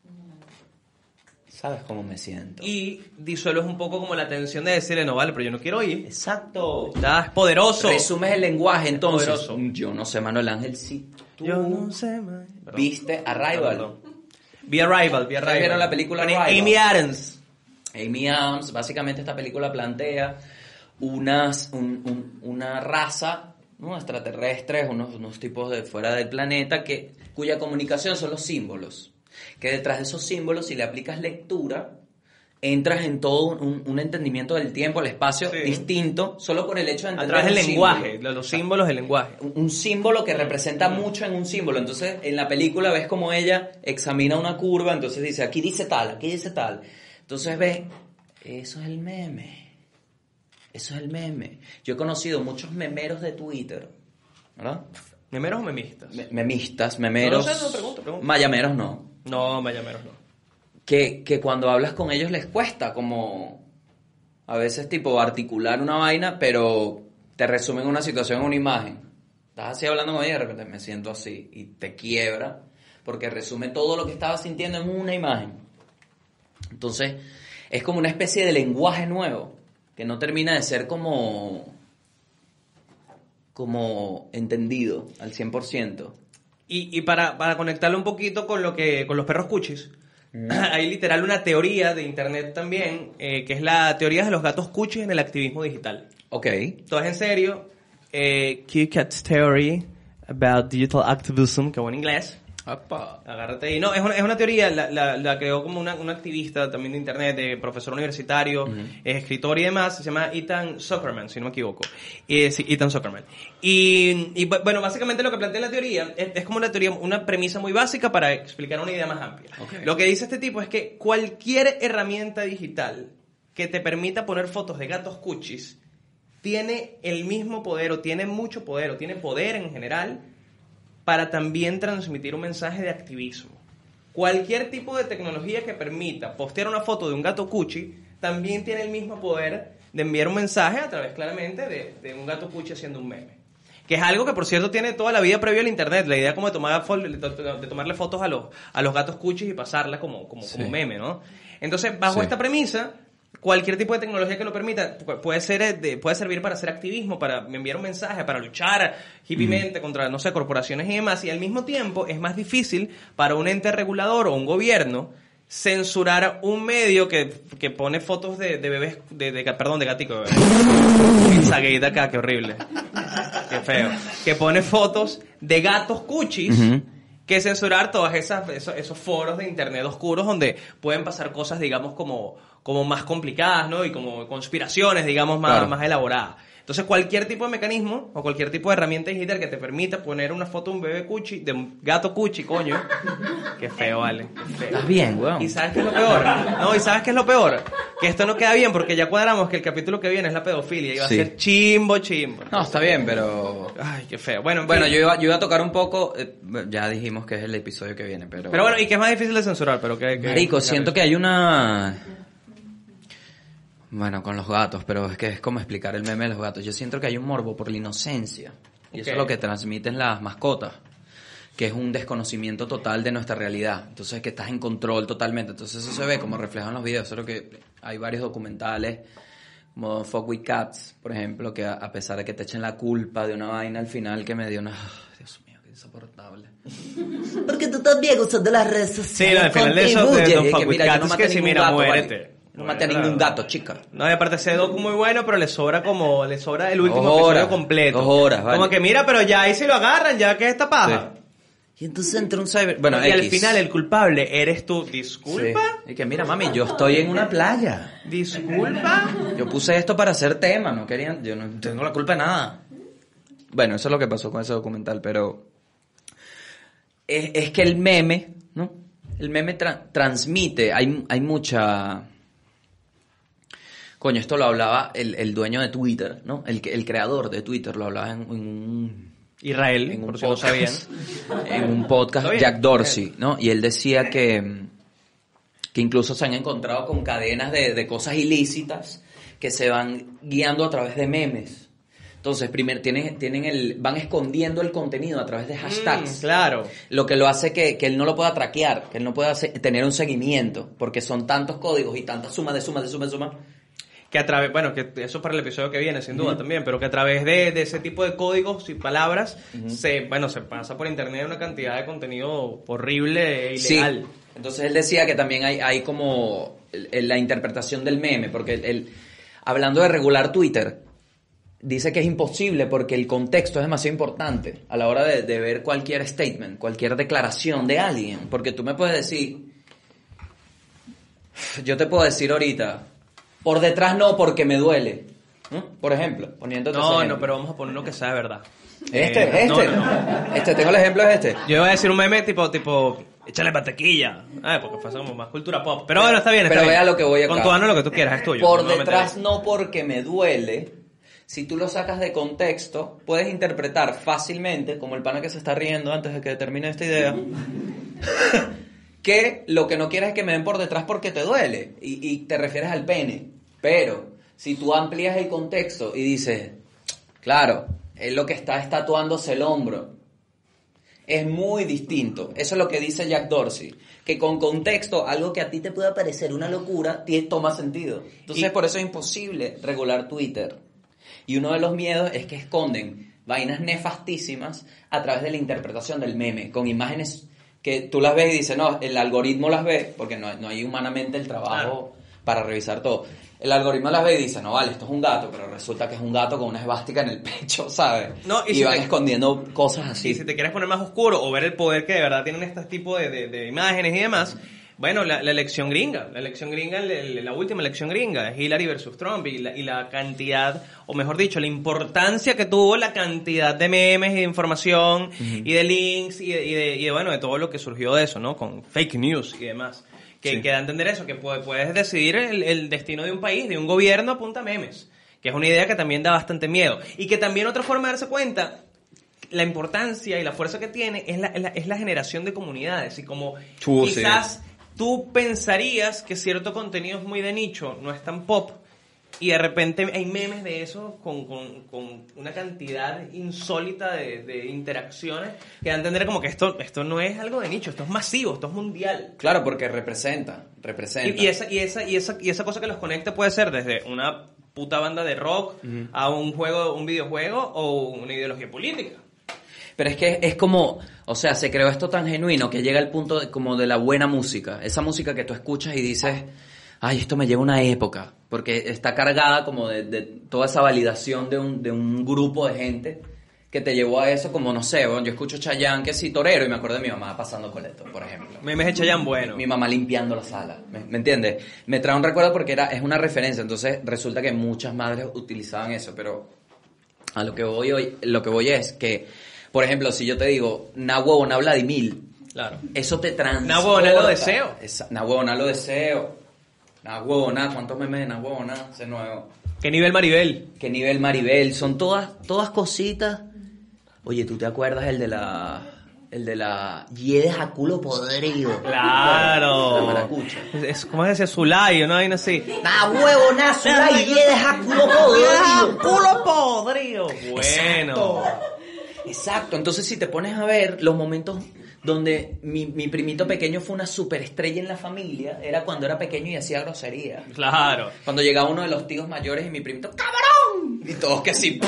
sabes cómo me siento. Y disuelves un poco como la tensión de decirle, no vale, pero yo no quiero ir. Exacto. Estás poderoso. Resumes el lenguaje, entonces. Poderoso. Yo no sé, Manuel Ángel, si tú yo no sé, man. viste Arrival. No, no. Vi Arrival, vi Arrival. ¿Vieron la película Con Arrival? Amy Adams. Amy Adams, básicamente esta película plantea unas, un, un, una raza, ¿no? extraterrestres, unos, unos tipos de fuera del planeta, que, cuya comunicación son los símbolos. Que detrás de esos símbolos, si le aplicas lectura, entras en todo un, un entendimiento del tiempo, el espacio, sí. distinto, solo por el hecho de entender a través del lenguaje, símbolo. los símbolos del lenguaje. Un, un símbolo que representa mucho en un símbolo. Entonces, en la película ves como ella examina una curva, entonces dice, aquí dice tal, aquí dice tal. Entonces ves, eso es el meme. Eso es el meme. Yo he conocido muchos memeros de Twitter, ¿verdad? ¿Memeros o memistas? Me- memistas, memeros. No, no sé, no, pregunto, pregunto. Mayameros no. No, mayameros no. Que, que cuando hablas con ellos les cuesta como a veces tipo articular una vaina, pero te resumen una situación en una imagen. Estás así hablando con ella y de repente me siento así y te quiebra. porque resume todo lo que estaba sintiendo en una imagen. Entonces, es como una especie de lenguaje nuevo, que no termina de ser como, como entendido al cien por ciento. Y, y para, para conectarlo un poquito con lo que con los perros cuchis, mm. hay literal una teoría de internet también, eh, que es la teoría de los gatos cuchis en el activismo digital. Ok. Todo es en serio. Eh, Q CAT's Theory about Digital Activism, que bueno en inglés. Opa. Agárrate ahí. No, es una, es una teoría, la, la, la creó como una, una activista también de internet, de profesor universitario, uh-huh. es escritor y demás, se llama Ethan Zuckerman, si no me equivoco. Eh, sí, Ethan Zuckerman. Y, y bueno, básicamente lo que plantea la teoría es, es como una teoría, una premisa muy básica para explicar una idea más amplia. Okay. Lo que dice este tipo es que cualquier herramienta digital que te permita poner fotos de gatos cuchis tiene el mismo poder, o tiene mucho poder, o tiene poder en general, para también transmitir un mensaje de activismo. Cualquier tipo de tecnología que permita postear una foto de un gato cuchi también tiene el mismo poder de enviar un mensaje a través, claramente, de, de un gato cuchi haciendo un meme. Que es algo que, por cierto, tiene toda la vida previo al internet. La idea como de, tomar, de tomarle fotos a los, a los gatos cuchis y pasarla como, como, sí. como meme, ¿no? Entonces, bajo sí. esta premisa, cualquier tipo de tecnología que lo permita puede ser de, puede servir para hacer activismo, para enviar un mensaje, para luchar hippiemente mm. contra, no sé, corporaciones y demás. Y al mismo tiempo es más difícil para un ente regulador o un gobierno censurar un medio que, que pone fotos de, de bebés, de, de, perdón, de gatico. Pizza gay de acá, qué horrible. Qué feo. Que pone fotos de gatos cuchis. Uh-huh. Que censurar todas esas esos, esos foros de internet oscuros donde pueden pasar cosas, digamos, como, como más complicadas, ¿no? Y como conspiraciones, digamos, más, claro. más elaboradas. Entonces, cualquier tipo de mecanismo o cualquier tipo de herramienta digital que te permita poner una foto de un bebé cuchi, de un gato cuchi, coño. Qué feo, vale. Qué feo. Estás bien, weón. ¿Y sabes qué es lo peor? No, ¿y sabes qué es lo peor? Que esto no queda bien porque ya cuadramos que el capítulo que viene es la pedofilia y va sí. a ser chimbo, chimbo. No, está bien, pero... Ay, qué feo. Bueno, bueno yo, iba, yo iba a tocar un poco... Eh, ya dijimos que es el episodio que viene, pero... Pero bueno, y que es más difícil de censurar, pero que... que Marico, siento que hay una... Bueno, con los gatos, pero es que es como explicar el meme de los gatos. Yo siento que hay un morbo por la inocencia. Y okay. eso es lo que transmiten las mascotas. Que es un desconocimiento total de nuestra realidad. Entonces, que estás en control totalmente. Entonces, eso se ve como reflejado en los videos. Solo que hay varios documentales, como Fuck With Cats, por ejemplo, que a, a pesar de que te echen la culpa de una vaina al final, que me dio una... Oh, Dios mío, qué insoportable. Porque tú también usando las redes sociales. Sí, no, al final de eso de Don't Fuck With Cats es que si mira, muérete. No maté a ningún gato, chica. No, y aparte ese docu muy bueno, pero le sobra como, le sobra el último dos horas, episodio completo. Dos horas, vale. Como que mira, pero ya ahí se lo agarran, ya que es esta paja. Sí. Y entonces entra un cyber... Bueno, y X. al final el culpable eres tú. ¿Disculpa? Sí. Y que mira, mami, yo estoy en una playa. ¿Disculpa? Yo puse esto para hacer tema, no querían... Yo no tengo la culpa de nada. Bueno, eso es lo que pasó con ese documental, pero... Es, es que el meme, ¿no? El meme tra- transmite, hay, hay mucha... Coño, esto lo hablaba el, el dueño de Twitter, ¿no? El, el creador de Twitter lo hablaba en, en un... Israel, en un por podcast, si no sabían. En un podcast, Jack Dorsey, ¿no? Y él decía que, que incluso se han encontrado con cadenas de, de cosas ilícitas que se van guiando a través de memes. Entonces, primero tienen, tienen el, van escondiendo el contenido a través de hashtags. Mm, claro. Lo que lo hace que, que él no lo pueda traquear, que él no pueda hacer, tener un seguimiento, porque son tantos códigos y tantas sumas de sumas de sumas de sumas. Que a través, bueno, que eso para el episodio que viene, sin duda, uh-huh. también, pero que a través de, de ese tipo de códigos y palabras, uh-huh. se, bueno, se pasa por internet una cantidad de contenido horrible e ilegal. Sí. Entonces él decía que también hay, hay como el, la interpretación del meme, porque él, él, hablando de regular Twitter, dice que es imposible porque el contexto es demasiado importante a la hora de, de ver cualquier statement, cualquier declaración de alguien, porque tú me puedes decir, yo te puedo decir ahorita, por detrás no, porque me duele. ¿no? Por ejemplo, poniéndote No, ese no, ejemplo. pero vamos a poner uno que sea de verdad. Este, eh, este. No, no, no. Este, tengo el ejemplo de este. Yo iba a decir un meme tipo, tipo, échale mantequilla. Ah, porque fue como más cultura pop. Pero bueno, está bien, está Pero bien. vea lo que voy acá. Con tu ano lo que tú quieras, es tuyo. Por no detrás no, porque me duele. Si tú lo sacas de contexto, puedes interpretar fácilmente, como el pana que se está riendo antes de que termine esta idea, que lo que no quieres es que me den por detrás porque te duele. Y, y te refieres al pene. Pero si tú amplías el contexto y dices, claro, él lo que está es tatuándose el hombro. Es muy distinto. Eso es lo que dice Jack Dorsey. Que con contexto, algo que a ti te pueda parecer una locura, tiene, toma sentido. Entonces, y, por eso es imposible regular Twitter. Y uno de los miedos es que esconden vainas nefastísimas a través de la interpretación del meme, con imágenes que tú las ves y dices, no, el algoritmo las ve, porque no, no hay humanamente el trabajo claro. para revisar todo. El algoritmo las ve y dice, no, vale, esto es un gato, pero resulta que es un gato con una esvástica en el pecho, ¿sabes? No, y, y si van te, escondiendo cosas así. Y si te quieres poner más oscuro o ver el poder que de verdad tienen este tipo de, de, de imágenes y demás, bueno, la, la elección gringa, la elección gringa, la, la última elección gringa, Hillary versus Trump, y la, y la cantidad, o mejor dicho, la importancia que tuvo la cantidad de memes y de información, uh-huh. y de links, y de, y, de, y de, bueno, de todo lo que surgió de eso, ¿no? Con fake news y demás. Que, sí. que da a entender eso, que puedes decidir el, el destino de un país, de un gobierno a punta memes, que es una idea que también da bastante miedo. Y que también otra forma de darse cuenta, la importancia y la fuerza que tiene es la, es la, es la generación de comunidades. Y como tú, quizás sí. tú pensarías que cierto contenido es muy de nicho, no es tan pop, y de repente hay memes de eso con, con, con una cantidad insólita de, de interacciones que da a entender como que esto, esto no es algo de nicho, esto es masivo, esto es mundial. Claro, porque representa, representa. Y, y, esa, y, esa, y, esa, y esa cosa que los conecta puede ser desde una puta banda de rock uh-huh. a un juego, un videojuego o una ideología política. Pero es que es como, o sea, se creó esto tan genuino que llega al punto de, como de la buena música. Esa música que tú escuchas y dices, ay, esto me lleva a una época. Porque está cargada como de, de toda esa validación de un, de un grupo de gente que te llevó a eso, como no sé, bueno, yo escucho Chayanne, que sí, torero, y me acuerdo de mi mamá pasando coleto, por ejemplo. Memes de Chayanne, bueno. Mi mamá limpiando la sala, ¿me, ¿me entiendes? Me trae un recuerdo porque era, es una referencia, entonces resulta que muchas madres utilizaban eso, pero a lo que voy hoy, lo que voy es que, por ejemplo, si yo te digo, na huevona Vladimir, claro. eso te transporta. Na huevona lo deseo. Esa, na huevona lo deseo. Na huevona, ¿cuántos memes de na huevona? Ese nuevo. ¿Qué nivel Maribel? ¿Qué nivel Maribel? Son todas, todas cositas. Oye, ¿tú te acuerdas el de la... El de la... Yedes a culo podrido? Claro. La maracucha. Es, ¿cómo es ese Zulay? ¿No? Hay así. Na huevona, Zulay, yedes a culo podrido. Culo podrido. Bueno. Exacto. Exacto. Entonces, si te pones a ver los momentos donde mi, mi primito pequeño fue una superestrella en la familia, era cuando era pequeño y hacía grosería. Claro. Cuando llegaba uno de los tíos mayores y mi primito, ¡cabrón! Y todos que sí.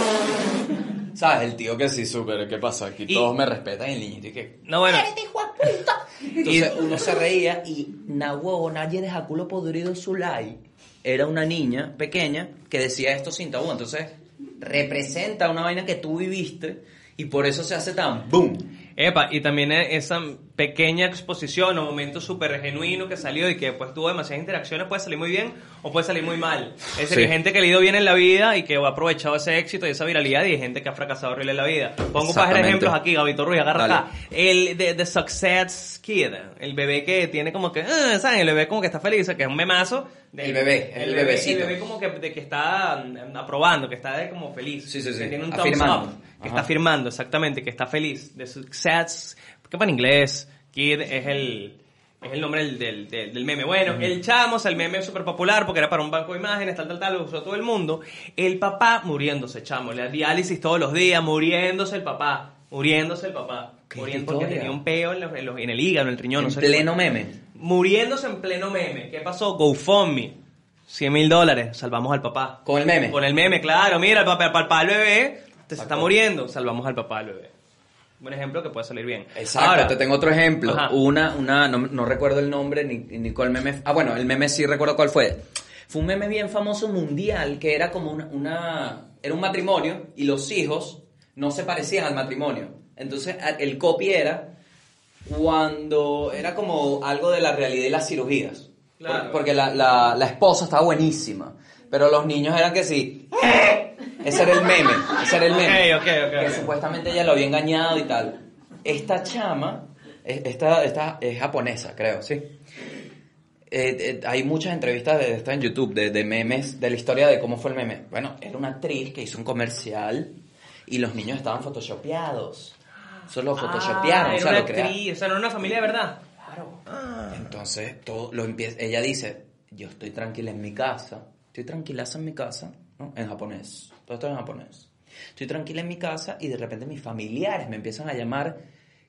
¿Sabes? El tío que sí, súper, ¿qué pasa? Aquí y, todos me respetan y el niñito y que... No, bueno. ¡Eres hijo de puta! Entonces uno se reía y na huevo, nadie deja culo podrido Zulay. Era una niña pequeña que decía esto sin tabú. Entonces representa una vaina que tú viviste y por eso se hace tan boom. Epa, y también esa pequeña exposición o momento súper genuino que salió y que después tuvo demasiadas interacciones puede salir muy bien o puede salir muy mal. Es decir, sí. Hay gente que le ha ido bien en la vida y que ha aprovechado ese éxito y esa viralidad, y hay gente que ha fracasado horrible en la vida. Pongo un par de ejemplos aquí, Gabito Ruiz, agarra acá. El de The Success Kid, el bebé que tiene como que, uh, ¿saben? El bebé como que está feliz, que es un memazo. El bebé, el, el bebecito. El bebé como que, de que está aprobando, que está de como feliz. Sí, sí, sí. Que tiene un thumbs up, que Ajá. está firmando, exactamente, que está feliz. The Success, ¿qué para en inglés? Kid es el, es el nombre del, del, del, del meme. Bueno, uh-huh. El chamo, o sea, el meme es súper popular porque era para un banco de imágenes, tal, tal, tal, lo usó todo el mundo. El papá muriéndose, chamo, la diálisis todos los días, muriéndose el papá, muriéndose el papá. Muriendo porque tenía un peo en, los, en, los, en el hígado, en el riñón. En no sé pleno qué. meme. Muriéndose en pleno meme. ¿Qué pasó? GoFundMe. cien mil dólares, salvamos al papá. ¿Con el meme? Con el meme, claro. Mira, el papá, el papá del bebé se está muriendo, salvamos al papá del bebé. Buen ejemplo que puede salir bien. Exacto, ahora, te tengo otro ejemplo. Ajá. Una, una, no, no recuerdo el nombre ni, ni cuál meme. Ah, bueno, el meme sí recuerdo cuál fue. Fue un meme bien famoso mundial que era como una, una era un matrimonio y los hijos no se parecían al matrimonio. Entonces el copy era cuando era como algo de la realidad y las cirugías. Claro. Porque la, la, la esposa estaba buenísima, pero los niños eran que sí. Ese era el meme, ese era el meme. Okay, okay, okay, que okay. Supuestamente ella lo había engañado y tal. Esta chama, esta, esta es japonesa, creo, sí. Eh, eh, hay muchas entrevistas de esta en YouTube de, de memes, de la historia de cómo fue el meme. Bueno, era una actriz que hizo un comercial y los niños estaban photoshopeados. Solo lo photoshopearon, ah, o sea, una lo crearon. actriz, o sea, no era una familia de verdad. Claro. Ah. Entonces, todo lo empieza, ella dice, yo estoy tranquila en mi casa, estoy tranquilaza en mi casa, ¿no? En japonés, todo esto en japonés. Estoy tranquila en mi casa y de repente mis familiares me empiezan a llamar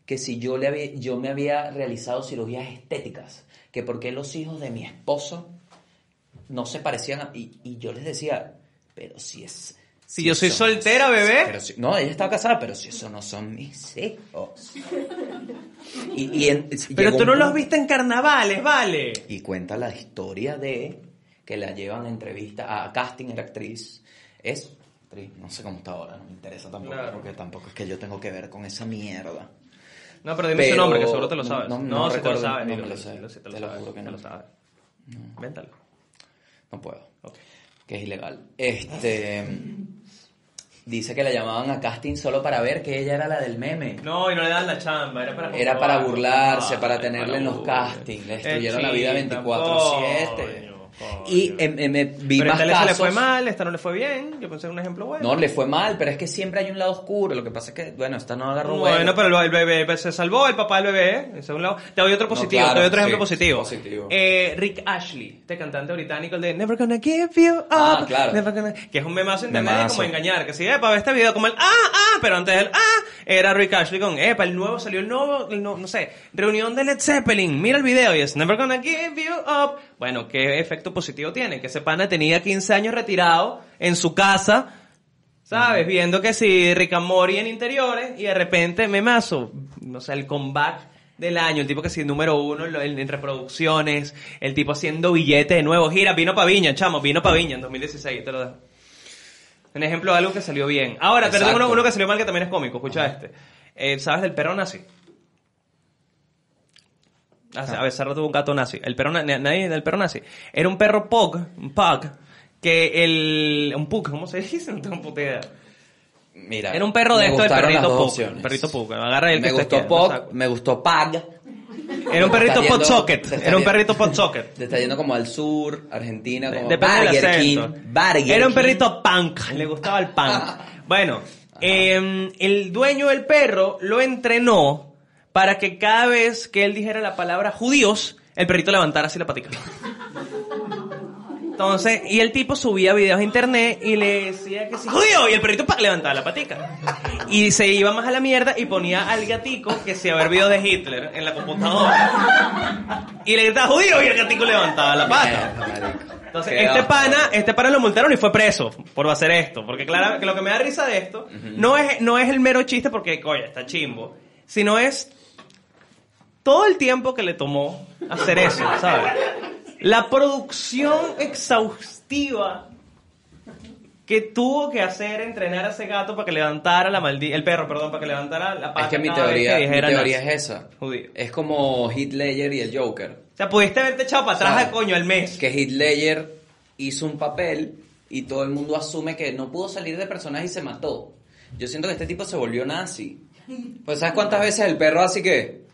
que si yo, le había, yo me había realizado cirugías estéticas, que por qué los hijos de mi esposo no se parecían a... Y, y yo les decía, pero si es... Si, si yo soy soltera, bebé. Pero si, no, ella estaba casada, pero si eso no son mis hijos. Y, y en, pero tú no los viste en carnavales, vale. Y cuenta la historia de que la llevan a entrevista, a casting, era actriz. Es actriz, no sé cómo está ahora, no me interesa tampoco, claro. Porque tampoco es que yo tengo que ver con esa mierda. No, pero dime pero, su nombre, que seguro te lo sabes. No, no, no, no si recuerdo, te lo sabes. No digo, me lo sé, si te lo, te sabes, lo juro que te no. lo sabes. No. Véntalo. No puedo, okay. Que es ilegal. Este... Dice que la llamaban a casting solo para ver que ella era la del meme. No, y no le daban la chamba, era para... Era para burlarse, ah, para tenerla para en los castings. Le destruyeron la vida veinticuatro siete. Y eh, me vi pero más esta casos. le fue mal, esta no le fue bien. Yo pensé en un ejemplo bueno. No, le fue mal, pero es que siempre hay un lado oscuro. Lo que pasa es que, bueno, esta no agarró bueno. Bueno, pero el bebé se salvó, el papá del bebé. En segundo lado. Te doy otro positivo, no, claro, te doy otro ejemplo sí, positivo. positivo. Eh, Rick Ashley, este cantante británico, el de Never Gonna Give You Up. Ah, claro. Never gonna... Que es un memazo intermedio como engañar. Que si, epa, ve este video como el ah, ah, pero antes del ah, era Rick Ashley con, epa, el nuevo, salió el nuevo, el no, no sé, reunión de Led Zeppelin. Mira el video y es Never Gonna Give You Up. Bueno, ¿qué efecto positivo tiene? Que ese pana tenía quince años retirado en su casa, ¿sabes? Mm. Viendo que si Rick and Morty en interiores y de repente memazo, no sé, el comeback del año, el tipo que sí, número uno en, en reproducciones, el tipo haciendo billete de nuevo, gira, vino pa' Viña, chamo, vino pa' Viña en dos mil dieciséis, te lo dejo. Un ejemplo de algo que salió bien. Ahora, te tengo uno, uno que salió mal que también es cómico, escucha Ajá. este. Eh, ¿Sabes del perro nazi? A ver, cerró tuvo un gato nazi. El perro, nadie del perro nazi. Era un perro pug, un pug, que el... Un pug, ¿cómo se dice? No tengo puta idea. Mira, era un perro de esto, el perrito pug. Opciones. Perrito pug. Agarra el me que gustó pug, me gustó pug. Era un perrito pot socket. Era un perrito pot socket. Te está yendo como al sur, Argentina, como Burger King. Era un perrito punk. Le gustaba el punk. Bueno, eh, el dueño del perro lo entrenó para que cada vez que él dijera la palabra judíos, el perrito levantara así la patica. Entonces, y el tipo subía videos a internet y le decía que sí, judío, y el perrito ¡pac! Levantaba la patica. Y se iba más a la mierda y ponía al gatico que se ver videos de Hitler en la computadora. Y le gritaba judío y el gatico levantaba la pata. Entonces, Qué este pana, este pana lo multaron y fue preso por hacer esto. Porque claro, que lo que me da risa de esto uh-huh. no es, no es el mero chiste porque, coño, está chimbo, sino es todo el tiempo que le tomó hacer eso, ¿sabes? La producción exhaustiva que tuvo que hacer entrenar a ese gato para que levantara la maldita... El perro, perdón, para que levantara la pata. Es que mi teoría, que mi teoría es esa. Judío. Es como Heath Ledger y el Joker. O sea, pudiste haberte echado para atrás al coño al mes. Que Heath Ledger hizo un papel y todo el mundo asume que no pudo salir de personaje y se mató. Yo siento que este tipo se volvió nazi. Pues ¿sabes cuántas veces el perro así que...?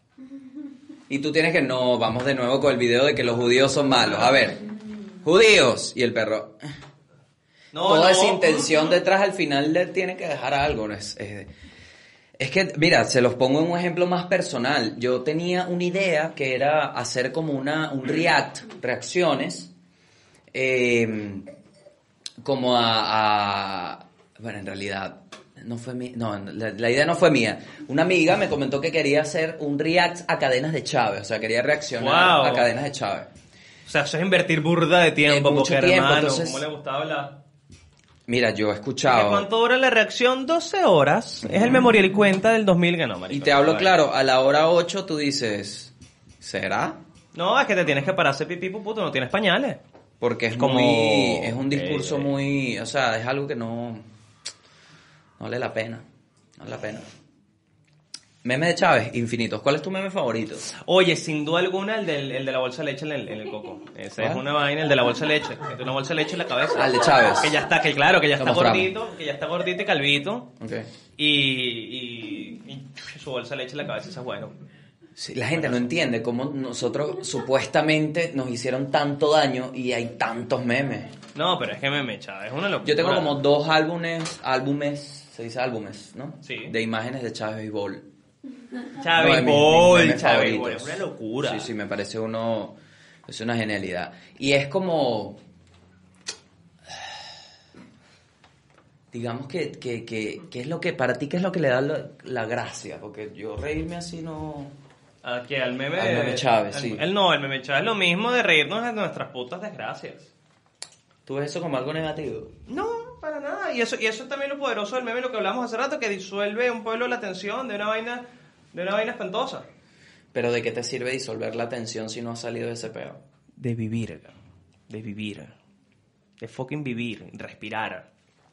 Y tú tienes que, no, vamos de nuevo con el video de que los judíos son malos. A ver, judíos. Y el perro... No, Toda no. esa intención detrás al final le tiene que dejar algo. ¿No? Es, es, es que, mira, se los pongo en un ejemplo más personal. Yo tenía una idea que era hacer como una un react, reacciones, eh, como a, a... Bueno, en realidad... No fue mi, no, la, la idea no fue mía. Una amiga me comentó que quería hacer un react a cadenas de Chávez. O sea, quería reaccionar wow. a cadenas de Chávez. O sea, eso es invertir burda de tiempo. Eh, mucho porque, tiempo, hermano, entonces... ¿cómo le gustaba hablar? Mira, yo he escuchado... ¿Cuánto dura la reacción? doce horas. Es el memorial y cuenta del dos mil que no, marico. Y te hablo claro, a la hora ocho tú dices... ¿Será? No, es que te tienes que parar a hacer pipí, puto, no tienes pañales. Porque es como... muy... Es un discurso eh, muy... O sea, es algo que no... No vale la pena, no vale la pena. Meme de Chávez, infinitos. ¿Cuál es tu meme favorito? Oye, sin duda alguna, el, del, el de la bolsa de leche en el, en el coco. Ese es una vaina, el de la bolsa de leche. Que tiene una bolsa de leche en la cabeza. Ah, el de Chávez. Que ya está, que claro, que ya está gordito, que ya está gordito y calvito. Okay. Y, y, y su bolsa de leche en la cabeza, eso es bueno. Sí, la gente no entiende cómo nosotros supuestamente nos hicieron tanto daño y hay tantos memes. No, pero es que meme, Chávez, es una locura. Yo tengo como dos álbumes, álbumes... Se dice álbumes, ¿no? Sí. De imágenes de Chávez y Bol. Chávez no, Bol, Chávez Bol, es una locura. Sí, sí, me parece uno... Es una genialidad. Y es como... digamos que, que, que, que es lo que, para ti, ¿qué es lo que le da la, la gracia? Porque yo reírme así no... ¿A qué? ¿Al meme? Al meme Chávez, el, sí. El no, el meme Chávez es lo mismo de reírnos de nuestras putas desgracias. ¿Tú ves eso como algo negativo? No, para nada. Y eso, y eso es también lo poderoso del meme, lo que hablamos hace rato, que disuelve un pueblo la tensión de una vaina, de una vaina espantosa. Pero ¿de qué te sirve disolver la tensión si no has salido de ese peo? De vivir, de vivir. De fucking vivir, respirar.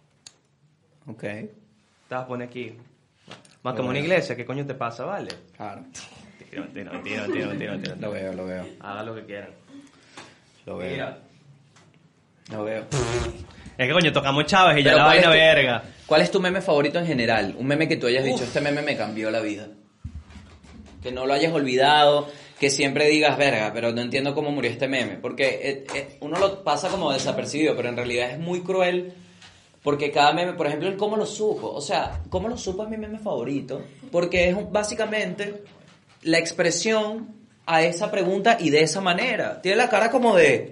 Ok. Te vas a poner aquí. Más como una iglesia, ¿qué coño te pasa, vale? Claro. Mentira, mentira, mentira, mentira, mentira, mentira. Lo veo, lo veo. Hagan lo que quieran. Lo veo. Mira. Lo veo. Es que coño, tocamos Chávez y ya Pero la ¿cuál vaina es tu- verga. ¿Cuál es tu meme favorito en general? Un meme que tú hayas Uf. dicho, este meme me cambió la vida. Que no lo hayas olvidado, que siempre digas, verga, pero no entiendo cómo murió este meme. Porque eh, eh, uno lo pasa como desapercibido, pero en realidad es muy cruel. Porque cada meme, por ejemplo, el cómo lo supo. O sea, cómo lo supo es mi meme favorito. Porque es un- básicamente la expresión a esa pregunta y de esa manera. Tiene la cara como de...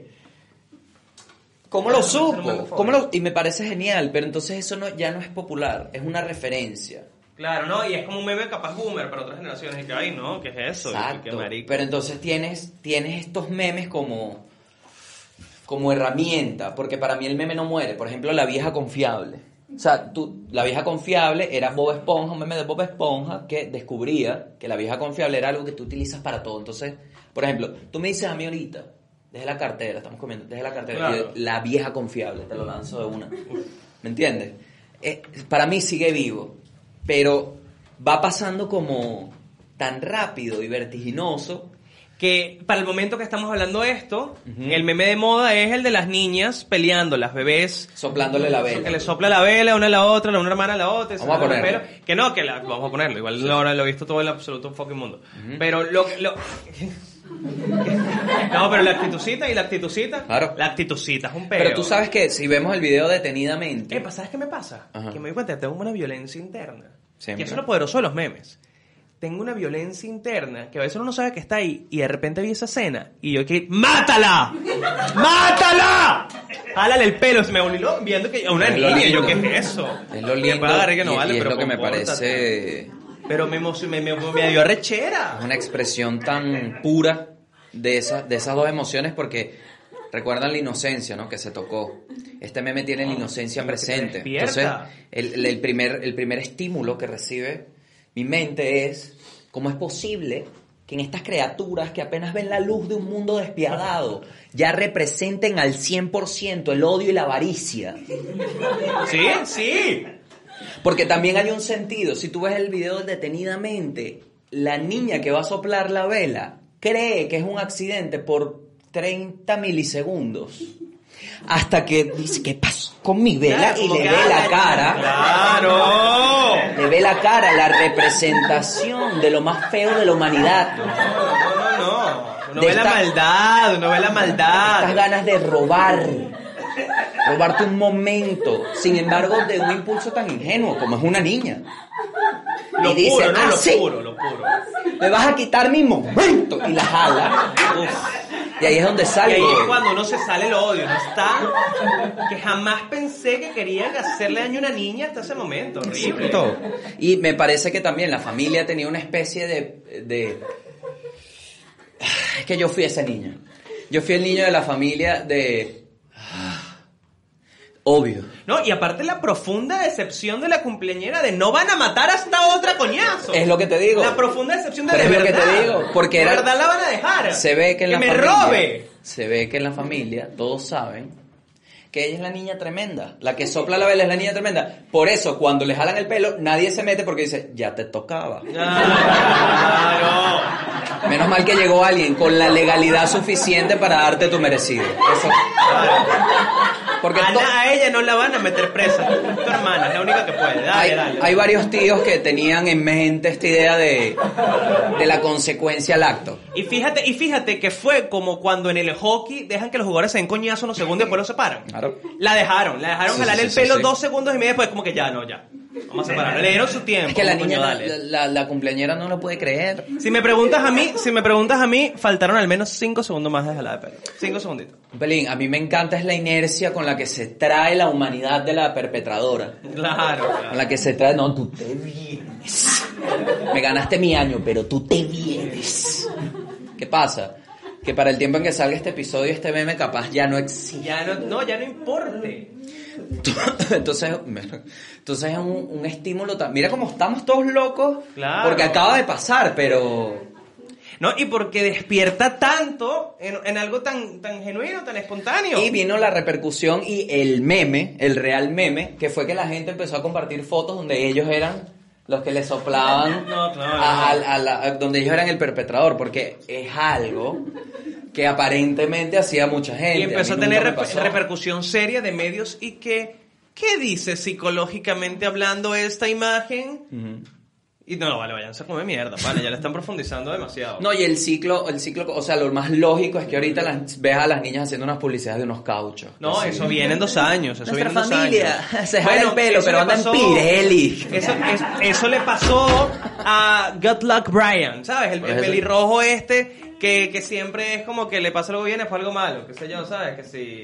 ¿Cómo lo supo? ¿Cómo lo... Y me parece genial, pero entonces eso no, ya no es popular, es una referencia. Claro, ¿no? Y es como un meme capaz boomer para otras generaciones. Y que, ay, no, ¿qué es eso? Y Exacto. que marico. Pero entonces tienes, tienes estos memes como, como herramienta, porque para mí el meme no muere. Por ejemplo, la vieja confiable. O sea, tú, la vieja confiable era Bob Esponja, un meme de Bob Esponja que descubría que la vieja confiable era algo que tú utilizas para todo. Entonces, por ejemplo, tú me dices a mí ahorita, deje la cartera, estamos comiendo, deje la cartera, Claro. y la vieja confiable, te lo lanzo de una. ¿Me entiendes? Eh, para mí sigue vivo, pero va pasando como tan rápido y vertiginoso. Que para el momento que estamos hablando de esto, Ujú. el meme de moda es el de las niñas peleando, las bebés. Soplándole la vela. Que le sopla la vela una a la otra, la una hermana a la otra. Vamos a se la ponerlo. pelo. Que no, que la, vamos a ponerlo. Igual ahora lo he visto todo el absoluto fucking mundo. Pero lo... lo no, pero la actitucita y la actitucita. Claro. La actitucita es un peo. Pero tú sabes que si vemos el video detenidamente... ¿Qué pasa? ¿Sabes qué me pasa? Ajá. Que me doy cuenta que tengo una violencia interna. Siempre. Y eso es lo poderoso de los memes. Tengo una violencia interna que a veces uno no sabe que está ahí y de repente vi esa escena y yo que ¡mátala! ¡Mátala! Jálale el pelo, se me olvidó viendo que a una Es lo niña, yo lindo. ¿qué es eso? Es lo Me lindo puede agarrar que no y, vale, y es pero lo que me compórtate. parece Pero me, emocion- me, me, me dio rechera. es una expresión tan pura de, esa, de esas dos emociones porque recuerdan la inocencia, ¿no? Que se tocó. Este meme tiene la inocencia como que te presente. despierta. Entonces, el, el- el primer, el primer estímulo que recibe mi mente es cómo es posible que en estas criaturas que apenas ven la luz de un mundo despiadado ya representen al cien por ciento el odio y la avaricia. ¿Sí? Sí. Porque también hay un sentido. Si tú ves el video detenidamente, la niña que va a soplar la vela cree que es un accidente por treinta milisegundos. Hasta que dice, ¿qué pasó con mi vela? Claro, Y como le que, ve la ah, cara. ¡Claro! Le ve la cara, la representación de lo más feo de la humanidad. No, no, no. Uno De ve la esta- maldad, uno ve la Estas maldad. ganas de robar. Robarte un momento. Sin embargo, de un impulso tan ingenuo como es una niña. Lo Y dice, puro, ¿no? "Ah, Lo sí, puro, lo puro. me vas a quitar mi momento". Y la jala. Y ahí es donde Y sale. ahí es cuando uno se sale el odio, ¿no está? Que jamás pensé que querían hacerle daño a una niña hasta ese momento. Horrible. Todo. Y me parece que también la familia tenía una especie de, de... Es que yo fui ese niño. Yo fui el niño de la familia de... Obvio. No, y aparte la profunda decepción de la cumpleañera de no van a matar hasta otra coñazo. Es lo que te digo. La profunda decepción de Pero de es lo que verdad. te digo, porque de era- verdad la van a dejar. Se ve que en la me familia... robe. Se ve que en la familia todos saben que ella es la niña tremenda. La que sopla la vela es la niña tremenda. Por eso, cuando le jalan el pelo, nadie se mete porque dice, ya te tocaba. Claro. Menos mal que llegó alguien con la legalidad suficiente para darte tu merecido. Eso. Porque A, to- na- a ella no la van a meter presa. Tu hermana es la única que puede. Dale, hay, dale. hay varios tíos que tenían en mente esta idea de, de la consecuencia al acto. Y fíjate, y fíjate que fue como cuando en el hockey dejan que los jugadores se den coñazo unos segundos y después los separan. Claro. La dejaron, la dejaron Sí, jalar sí, el sí, pelo sí. dos segundos y medio después, como que ya, no, ya. Vamos a separarlo. Le dieron su tiempo. Es que la niña, coño, la, dale. la, la cumpleañera no lo puede creer. Si me preguntas a mí, si me preguntas a mí, faltaron al menos cinco segundos más de jalada de pelo. Cinco segunditos. Pelín, a mí me encanta es la inercia con la que se trae la humanidad de la perpetradora. Claro, claro. Con la que se trae, no, tú te vienes. Me ganaste mi año, pero tú te vienes. ¿Qué pasa? Que para el tiempo en que salga este episodio, este meme capaz ya no existe. Ya no, no, ya no importe. Entonces, entonces es un, un estímulo. Tan... Mira cómo estamos todos locos. Claro. Porque acaba de pasar, pero... No, y porque despierta tanto en, en algo tan, tan genuino, tan espontáneo. Y vino la repercusión y el meme, el real meme, que fue que la gente empezó a compartir fotos donde ellos eran los que le soplaban, no, claro, a, no. a, a la, a, donde ellos eran el perpetrador, porque es algo que aparentemente hacía mucha gente. Y empezó a, a tener rep- repercusión seria de medios y que, ¿qué dice psicológicamente hablando esta imagen? Uh-huh. Y no, vale, váyanse a comer mierda, vale, ya le están profundizando demasiado. No, y el ciclo, el ciclo, o sea, lo más lógico es que ahorita las, ves a las niñas haciendo unas publicidades de unos cauchos. No, así. Eso viene en dos años, eso Nuestra viene en dos familia años. se jala el pelo, pero anda pasó, en Pirelli. Eso, es, eso le pasó a Good Luck Brian, ¿sabes? El, el pelirrojo este que, que siempre es como que le pasa algo bien, fue algo malo, qué sé yo, ¿sabes? Que si...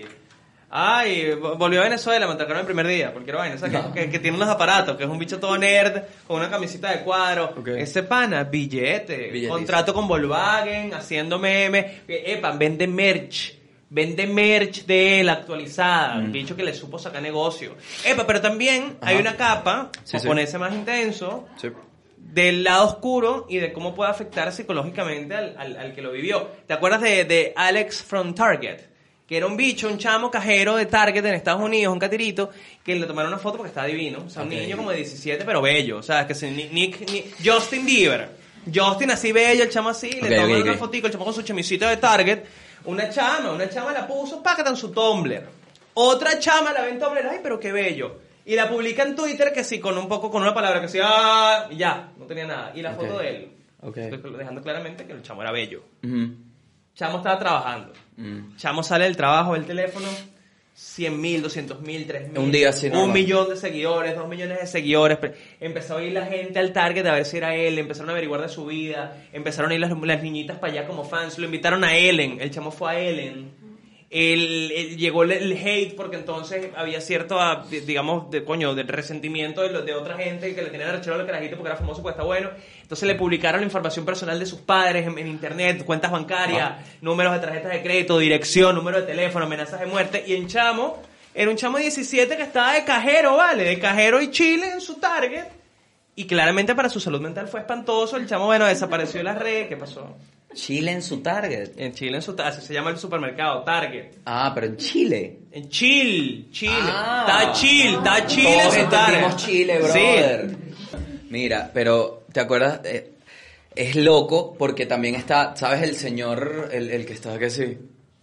Ay, volvió a Venezuela, me atracaron el primer día, cualquier vaina, ¿sabes? No. Que, que, que tiene unos aparatos, que es un bicho todo nerd, con una camisita de cuadro. Okay. Ese pana, billete, Billetiza. Contrato con Volkswagen, haciendo memes. Epa, vende merch, vende merch de él actualizada, mm. un bicho que le supo sacar negocio. Epa, pero también Ajá. hay una capa, sí, para sí. ponerse más intenso, sí. del lado oscuro y de cómo puede afectar psicológicamente al, al, al que lo vivió. ¿Te acuerdas de, de Alex from Target? Que era un bicho, un chamo cajero de Target en Estados Unidos, un catirito, que le tomaron una foto porque estaba divino. O sea, okay. un niño como de diecisiete, pero bello. O sea, que se, Nick, Nick, Justin Bieber. Justin así bello, el chamo así, okay, le tomaron okay, una okay. fotico, el chamo con su chemisita de Target. Una chama, una chama la puso, pácata en su Tumblr. Otra chama la ve en Tumblr, ay, pero qué bello. Y la publica en Twitter, que sí, con un poco, con una palabra que sí, ah, y ya, no tenía nada. Y la okay. foto de él. Okay. Dejando claramente que el chamo era bello. Uh-huh. Chamo estaba trabajando. Mm. Chamo sale del trabajo, ve el teléfono, cien mil, doscientos mil, tres mil. Un día así, Un no, millón de seguidores, dos millones de seguidores. Empezó a ir la gente al Target a ver si era él, empezaron a averiguar de su vida, empezaron a ir las, las niñitas para allá como fans, lo invitaron a Ellen, el chamo fue a Ellen. El, el, llegó el, el hate porque entonces había cierto, digamos, de coño, de resentimiento de, de otra gente que le tenían arrechado al carajito porque era famoso, porque está bueno. Entonces le publicaron la información personal de sus padres en, en internet, cuentas bancarias, ah. números de tarjetas de crédito, dirección, número de teléfono, amenazas de muerte. Y el chamo, era un chamo de diecisiete que estaba de cajero, ¿vale? De cajero y chile en su Target. Y claramente para su salud mental fue espantoso. El chamo, bueno, desapareció de las redes. ¿Qué pasó? Chile en su Target. En Chile en su Target. Así se llama el supermercado, Target. Ah, pero en Chile. En Chile, Chile. Ah, está chill, está chill en su Target. Chile, brother. Sí. Mira, pero, ¿te acuerdas? Eh, es loco porque también está, ¿sabes? El señor, el, el que está, que sí,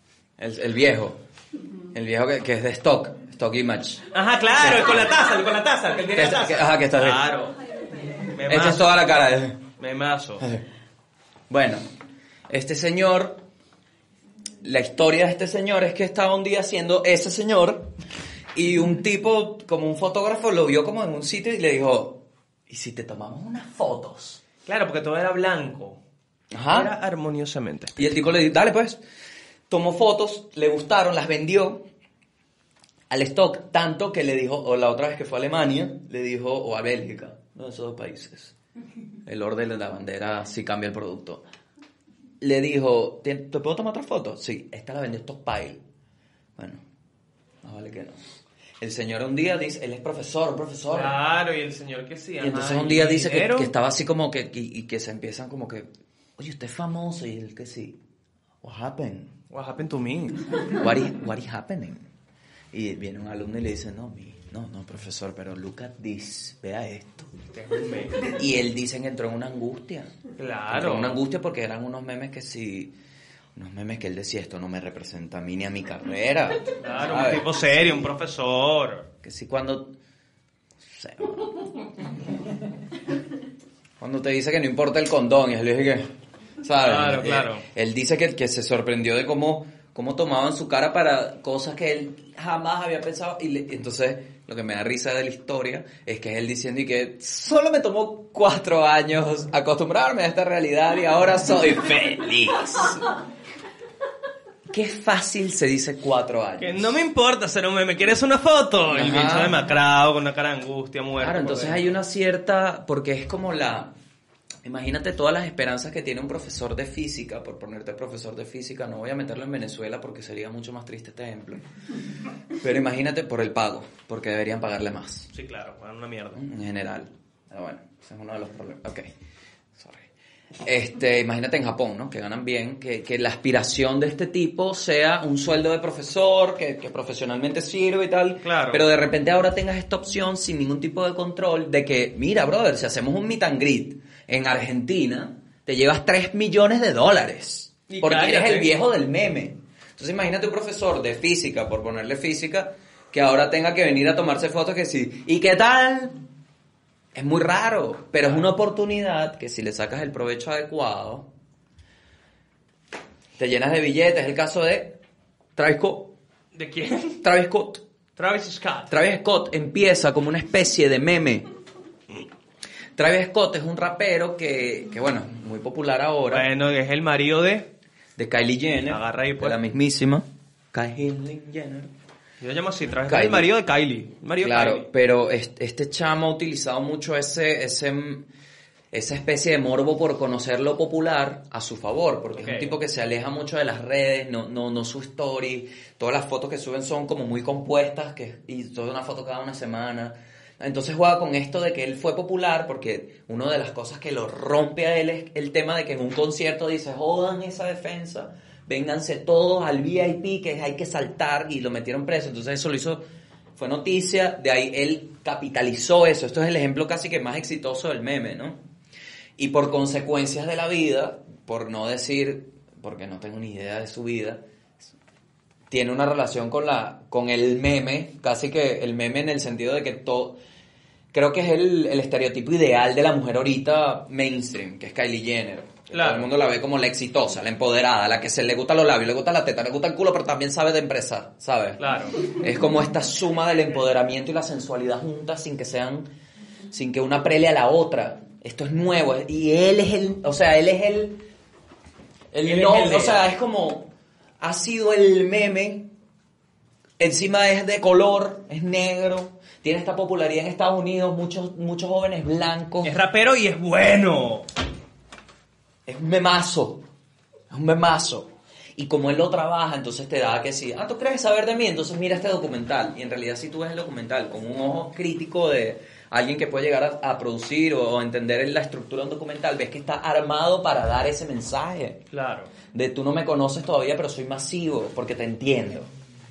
el, el viejo. El viejo que, que es de Stock, Stock Image. Ajá, claro, el con la taza, el con la taza, el que tiene la taza. Que, ajá, que está bien. Claro. Esta es toda la cara de... Memazo. Bueno, este señor, la historia de este señor es que estaba un día haciendo ese señor y un tipo, como un fotógrafo, lo vio como en un sitio y le dijo, ¿y si te tomamos unas fotos? Claro, porque todo era blanco. Ajá. Era armoniosamente. Y el tipo le dijo, dale pues. Tomó fotos, le gustaron, las vendió al Stock, tanto que le dijo, o la otra vez que fue a Alemania, le dijo, o a Bélgica, uno de esos dos países. El orden de la bandera sí cambia el producto. Le dijo, ¿te puedo tomar otra foto? Sí, esta la vendió Stockpile. Bueno, más vale que no. El señor un día dice, él es profesor, un profesor. Claro, y el señor que sí. Y entonces un día dice que, que estaba así como que, y, y que se empiezan como que, oye, usted es famoso, y él que sí. What happened? What happened to me? What is, what is happening? Y viene un alumno y le dice, no, mi, no, no, profesor, pero look at this, vea esto. Y él dice que entró en una angustia. Claro. Entró en una angustia porque eran unos memes que sí, unos memes que él decía, esto no me representa a mí ni a mi carrera. Claro, ¿sabes? Un tipo serio, un profesor. Que sí cuando... O sea, cuando te dice que no importa el condón, y él le dije que... ¿sabes? Claro, claro. Él, él dice que, que se sorprendió de cómo... cómo tomaban su cara para cosas que él jamás había pensado. Y le, entonces, lo que me da risa de la historia es que es él diciendo y que solo me tomó cuatro años acostumbrarme a esta realidad y ahora soy feliz. Qué fácil se dice cuatro años. Que no me importa ser un meme, ¿quieres una foto? Ajá. El bicho demacrado, con una cara de angustia, muerto. Claro, entonces hay una cierta... Porque es como la... Imagínate todas las esperanzas que tiene un profesor de física, por ponerte profesor de física, no voy a meterlo en Venezuela porque sería mucho más triste este ejemplo. Pero imagínate por el pago, porque deberían pagarle más. Sí, claro, una mierda. En general. Pero bueno, ese es uno de los problemas. Ok, sorry. Este, imagínate en Japón, ¿no? Que ganan bien, que, que la aspiración de este tipo sea un sueldo de profesor, que, que profesionalmente sirve y tal. Claro. Pero de repente ahora tengas esta opción sin ningún tipo de control de que, mira, brother, si hacemos un meet and greet en Argentina, te llevas tres millones de dólares. Y porque cállate. Eres el viejo del meme. Entonces imagínate un profesor de física, por ponerle física, que ahora tenga que venir a tomarse fotos que sí. ¿Y qué tal? Es muy raro, pero es una oportunidad que si le sacas el provecho adecuado, te llenas de billetes. Es el caso de Travis Scott. ¿De quién? Travis Scott. Travis Scott. Travis Scott empieza como una especie de meme. Travis Scott es un rapero que, que bueno, muy popular ahora. Bueno, es el marido de... De Kylie Jenner. Agarra ahí, pues. De la mismísima Kylie Jenner. Yo lo llamo así, Travis Scott es el marido de Kylie. El marido claro, de Kylie. Pero este, este chamo ha utilizado mucho ese, ese, esa especie de morbo por conocer lo popular a su favor, porque okay. Es un tipo que se aleja mucho de las redes, no, no, no su story, todas las fotos que suben son como muy compuestas, que, y toda una foto cada una semana. Entonces juega con esto de que él fue popular, porque una de las cosas que lo rompe a él es el tema de que en un concierto dice, jodan esa defensa, vénganse todos al V I P que hay que saltar, y lo metieron preso. Entonces eso lo hizo, fue noticia, de ahí él capitalizó eso. Esto es el ejemplo casi que más exitoso del meme, ¿no? Y por consecuencias de la vida, por no decir, porque no tengo ni idea de su vida, tiene una relación con la con el meme, casi que el meme en el sentido de que todo, creo que es el, el estereotipo ideal de la mujer ahorita mainstream, que es Kylie Jenner. Claro. Todo el mundo la ve como la exitosa, la empoderada, la que se le gustan los labios, le gusta la teta, le gusta el culo, pero también sabe de empresa, ¿sabes? Claro. Es como esta suma del empoderamiento y la sensualidad juntas sin que sean, sin que una prele a la otra. Esto es nuevo, y él es el, o sea, él es el, el él no, es el o sea, es como, ha sido el meme, encima es de color, es negro, tiene esta popularidad en Estados Unidos, muchos, muchos jóvenes blancos. Es rapero y es bueno. Es un memazo, es un memazo. Y como él lo trabaja, entonces te da que sí, ah, ¿tú crees saber de mí? Entonces mira este documental. Y en realidad si tú ves el documental con un ojo crítico de alguien que puede llegar a, a producir o, o entender la estructura de un documental, ves que está armado para dar ese mensaje. Claro. De tú no me conoces todavía, pero soy masivo, porque te entiendo.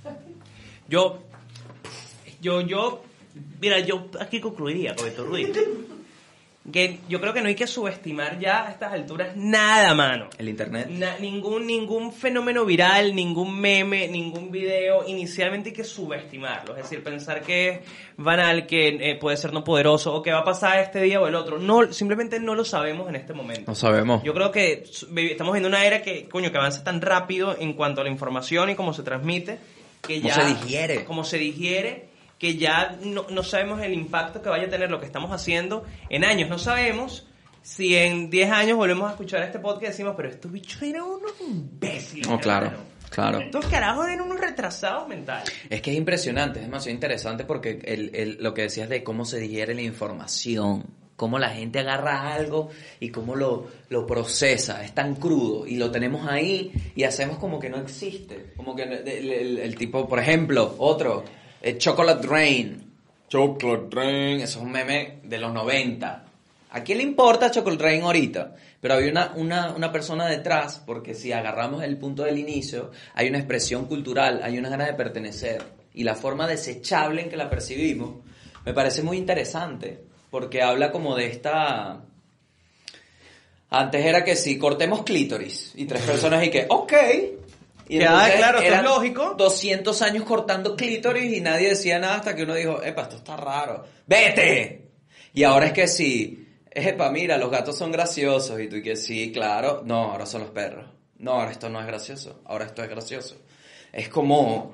Yo, yo, yo, mira, yo aquí concluiría con esto, Ruiz. Que yo creo que no hay que subestimar ya a estas alturas nada, mano. El internet. Na, ningún, ningún fenómeno viral, ningún meme, ningún video, inicialmente hay que subestimarlo. Es decir, pensar que es banal, que eh, puede ser no poderoso, o que va a pasar este día o el otro. No, simplemente no lo sabemos en este momento. No sabemos. Yo creo que estamos viendo una era que, coño, que avanza tan rápido en cuanto a la información y cómo se transmite, que ya... Cómo se digiere. Cómo se digiere... que ya no, no sabemos el impacto que vaya a tener lo que estamos haciendo en años. No sabemos si en diez años volvemos a escuchar este podcast y decimos, pero estos bichos eran unos imbéciles. No, claro, claro. Estos carajos eran unos retrasados mentales. Es que es impresionante, es demasiado interesante porque el, el, lo que decías de cómo se digiere la información, cómo la gente agarra algo y cómo lo, lo procesa, es tan crudo y lo tenemos ahí y hacemos como que no existe. Como que el, el, el tipo, por ejemplo, otro... El Chocolate Rain. Chocolate Rain. Eso es un meme de los noventa. ¿A quién le importa Chocolate Rain ahorita? Pero había una, una, una persona detrás, porque si agarramos el punto del inicio, hay una expresión cultural, hay una ganas de pertenecer. Y la forma desechable en que la percibimos me parece muy interesante, porque habla como de esta... Antes era que si cortemos clítoris, y tres personas y que, ok... Y ah, claro, esto es lógico. doscientos años cortando clítoris y nadie decía nada hasta que uno dijo, epa, esto está raro. ¡Vete! Y ahora es que sí, epa, mira, los gatos son graciosos. Y tú y que sí, claro. No, ahora son los perros. No, ahora esto no es gracioso. Ahora esto es gracioso. es como...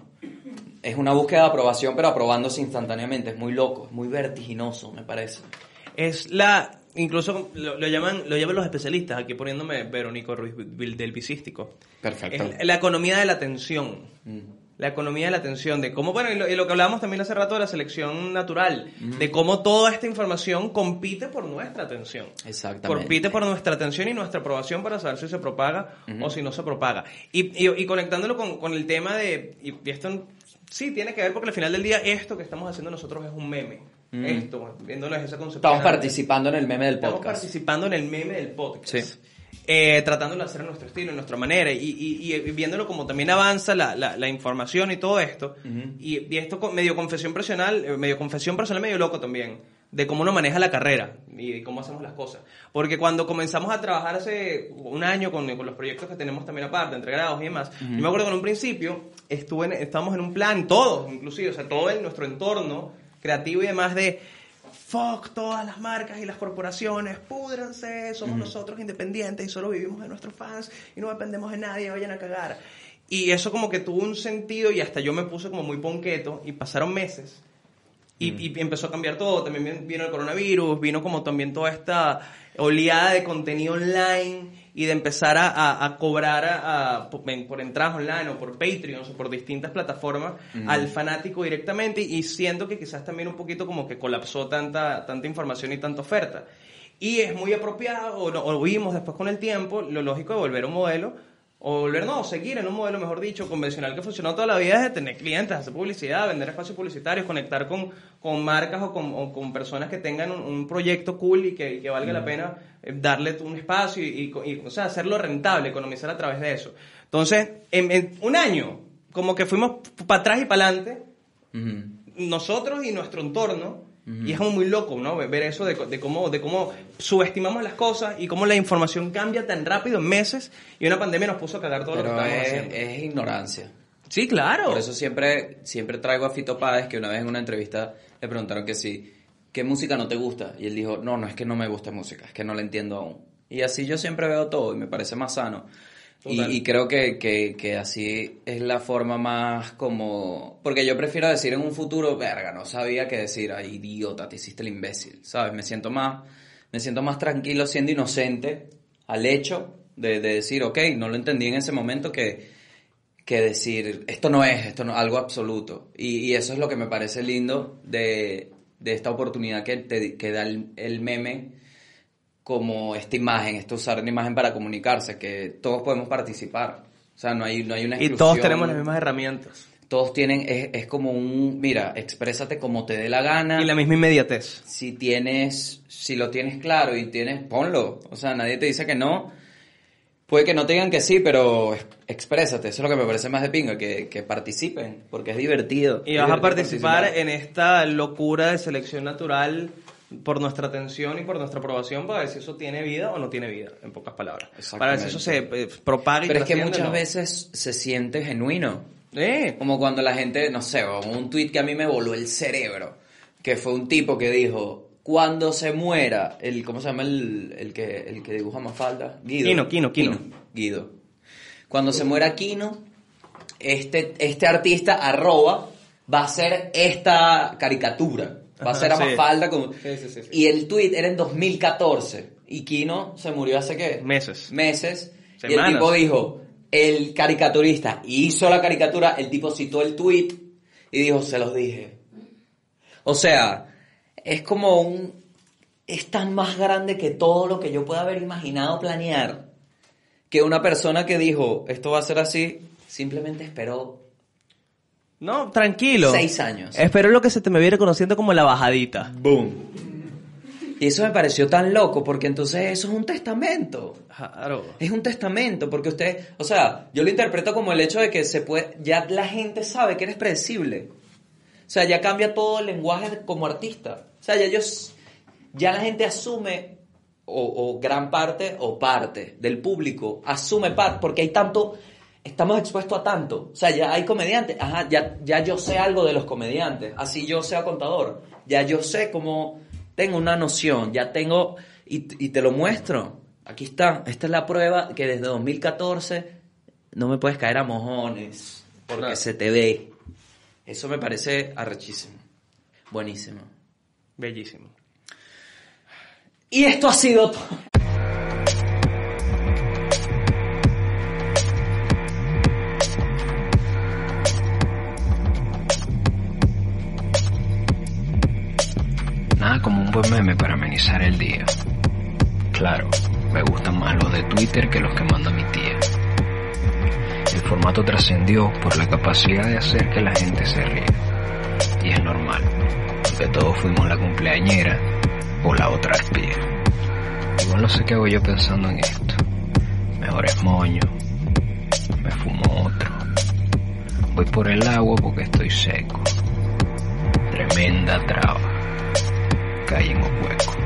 Es una búsqueda de aprobación, pero aprobándose instantáneamente. Es muy loco, es muy vertiginoso, me parece. Es la... Incluso lo, lo llaman lo llaman los especialistas, aquí poniéndome Verónico Ruiz del Visístico. Perfecto. Es la economía de la atención. Mm. La economía de la atención, de cómo, bueno, y lo, y lo que hablábamos también hace rato de la selección natural, mm. de cómo toda esta información compite por nuestra atención. Exactamente. Compite por nuestra atención y nuestra aprobación para saber si se propaga mm-hmm. o si no se propaga. Y, y, y conectándolo con, con el tema de... Y, y esto sí tiene que ver porque al final del día esto que estamos haciendo nosotros es un meme. Mm. Esto, viéndoles esa concepción. Estamos participando en el meme del podcast. Estamos participando en el meme del podcast. Sí. Eh, tratándolo de hacer a nuestro estilo, a nuestra manera, y, y, y viéndolo como también avanza la, la, la información y todo esto, uh-huh. y, y esto con medio confesión personal, medio confesión personal, medio loco también, de cómo uno maneja la carrera y de cómo hacemos las cosas. Porque cuando comenzamos a trabajar hace un año con, con los proyectos que tenemos también aparte, entre grados y demás, uh-huh. yo me acuerdo que en un principio estuve en, estábamos en un plan, todos inclusive, o sea, todo en nuestro entorno creativo y demás de... Fuck todas las marcas y las corporaciones, púdranse, somos mm. nosotros independientes y solo vivimos de nuestros fans y no dependemos de nadie, vayan a cagar. Y eso como que tuvo un sentido y hasta yo me puse como muy ponqueto y pasaron meses y, mm. y empezó a cambiar todo. También vino el coronavirus, vino como también toda esta oleada de contenido online y de empezar a, a, a cobrar a, a, por, por entradas online o por Patreon o por distintas plataformas mm. al fanático directamente, y siento que quizás también un poquito como que colapsó tanta, tanta información y tanta oferta. Y es muy apropiado, o, o vimos después con el tiempo, lo lógico de volver a un modelo, o volver, no, seguir en un modelo, mejor dicho, convencional que funcionó toda la vida, es de tener clientes, hacer publicidad, vender espacios publicitarios, conectar con, con marcas o con, o con personas que tengan un, un proyecto cool y que, y que valga mm. la pena darle un espacio y, y, y, o sea, hacerlo rentable, economizar a través de eso. Entonces, en, en un año, como que fuimos para atrás y para adelante, mm. nosotros y nuestro entorno. Uh-huh. Y es como muy loco, ¿no? Ver eso de, de, cómo, de cómo subestimamos las cosas y cómo la información cambia tan rápido en meses, y una pandemia nos puso a cagar todo Pero lo que estábamos es, haciendo. es ignorancia. Sí, claro. Por eso siempre, siempre traigo a Fito Páez, que una vez en una entrevista le preguntaron que sí, ¿qué música no te gusta? Y él dijo, no, no es que no me gusta música, es que no la entiendo aún. Y así yo siempre veo todo y me parece más sano. Y, y creo que, que, que así es la forma más como... Porque yo prefiero decir en un futuro, verga, no sabía qué decir, ay, idiota, te hiciste el imbécil, ¿sabes? Me siento más, me siento más tranquilo siendo inocente al hecho de, de decir, ok, no lo entendí en ese momento, que, que decir, esto no es, esto no algo absoluto. Y, y eso es lo que me parece lindo de, de esta oportunidad que, te, que da el, el meme, como esta imagen, esto usar una imagen para comunicarse, que todos podemos participar. O sea, no hay, no hay una exclusión. Y todos tenemos las mismas herramientas. Todos tienen, es, es como un, mira, exprésate como te dé la gana. Y la misma inmediatez. Si tienes, si lo tienes claro y tienes, ponlo. O sea, nadie te dice que no. Puede que no te digan que sí, pero exprésate. Eso es lo que me parece más de pinga, que, que participen, porque es divertido. Y vas a participar, participar en esta locura de selección natural por nuestra atención y por nuestra aprobación, para ver si eso tiene vida o no tiene vida, en pocas palabras. Para ver si eso se eh, propaga y Pero es que muchas ¿no? veces se siente genuino. Eh. Como cuando la gente, no sé, un tweet que a mí me voló el cerebro, que fue un tipo que dijo, cuando se muera, el ¿cómo se llama el, el, que, el que dibuja Mafalda? Guido. Quino, Quino, Quino. Quino. Guido. Cuando se muera Quino, este, este artista, arroba, va a hacer esta caricatura. Va a ser a Mafalda. Como... Sí, sí, sí, sí. Y el tweet era en dos mil catorce. Y Quino se murió hace, ¿qué? Meses. Meses. Semanas. Y el tipo dijo, el caricaturista hizo la caricatura, el tipo citó el tweet y dijo, se los dije. O sea, es como un... Es tan más grande que todo lo que yo pueda haber imaginado planear, que una persona que dijo, esto va a ser así, simplemente esperó... No, tranquilo. Seis años. Espero lo que se te me viene conociendo como la bajadita. Boom. Y eso me pareció tan loco, porque entonces eso es un testamento. Claro. Es un testamento, porque usted... O sea, yo lo interpreto como el hecho de que se puede... Ya la gente sabe que eres predecible. O sea, ya cambia todo el lenguaje como artista. O sea, ya ellos... Ya la gente asume, o, o gran parte, o parte del público, asume parte, porque hay tanto... Estamos expuestos a tanto. O sea, ya hay comediantes. Ajá, ya, ya yo sé algo de los comediantes. Así yo sea contador. Ya yo sé cómo... Tengo una noción. Ya tengo... Y, y te lo muestro. Aquí está. Esta es la prueba que desde dos mil catorce no me puedes caer a mojones. porque Claro. se te ve. Eso me parece arrechísimo. Buenísimo. Bellísimo. Y esto ha sido todo. Nada como un buen meme para amenizar el día. Claro, me gustan más los de Twitter que los que manda mi tía. El formato trascendió por la capacidad de hacer que la gente se ría. Y es normal, porque todos fuimos la cumpleañera o la otra espía. Igual no sé qué hago yo pensando en esto. Mejor es moño, me fumo otro. Voy por el agua porque estoy seco. Tremenda traba, caí en un hueco.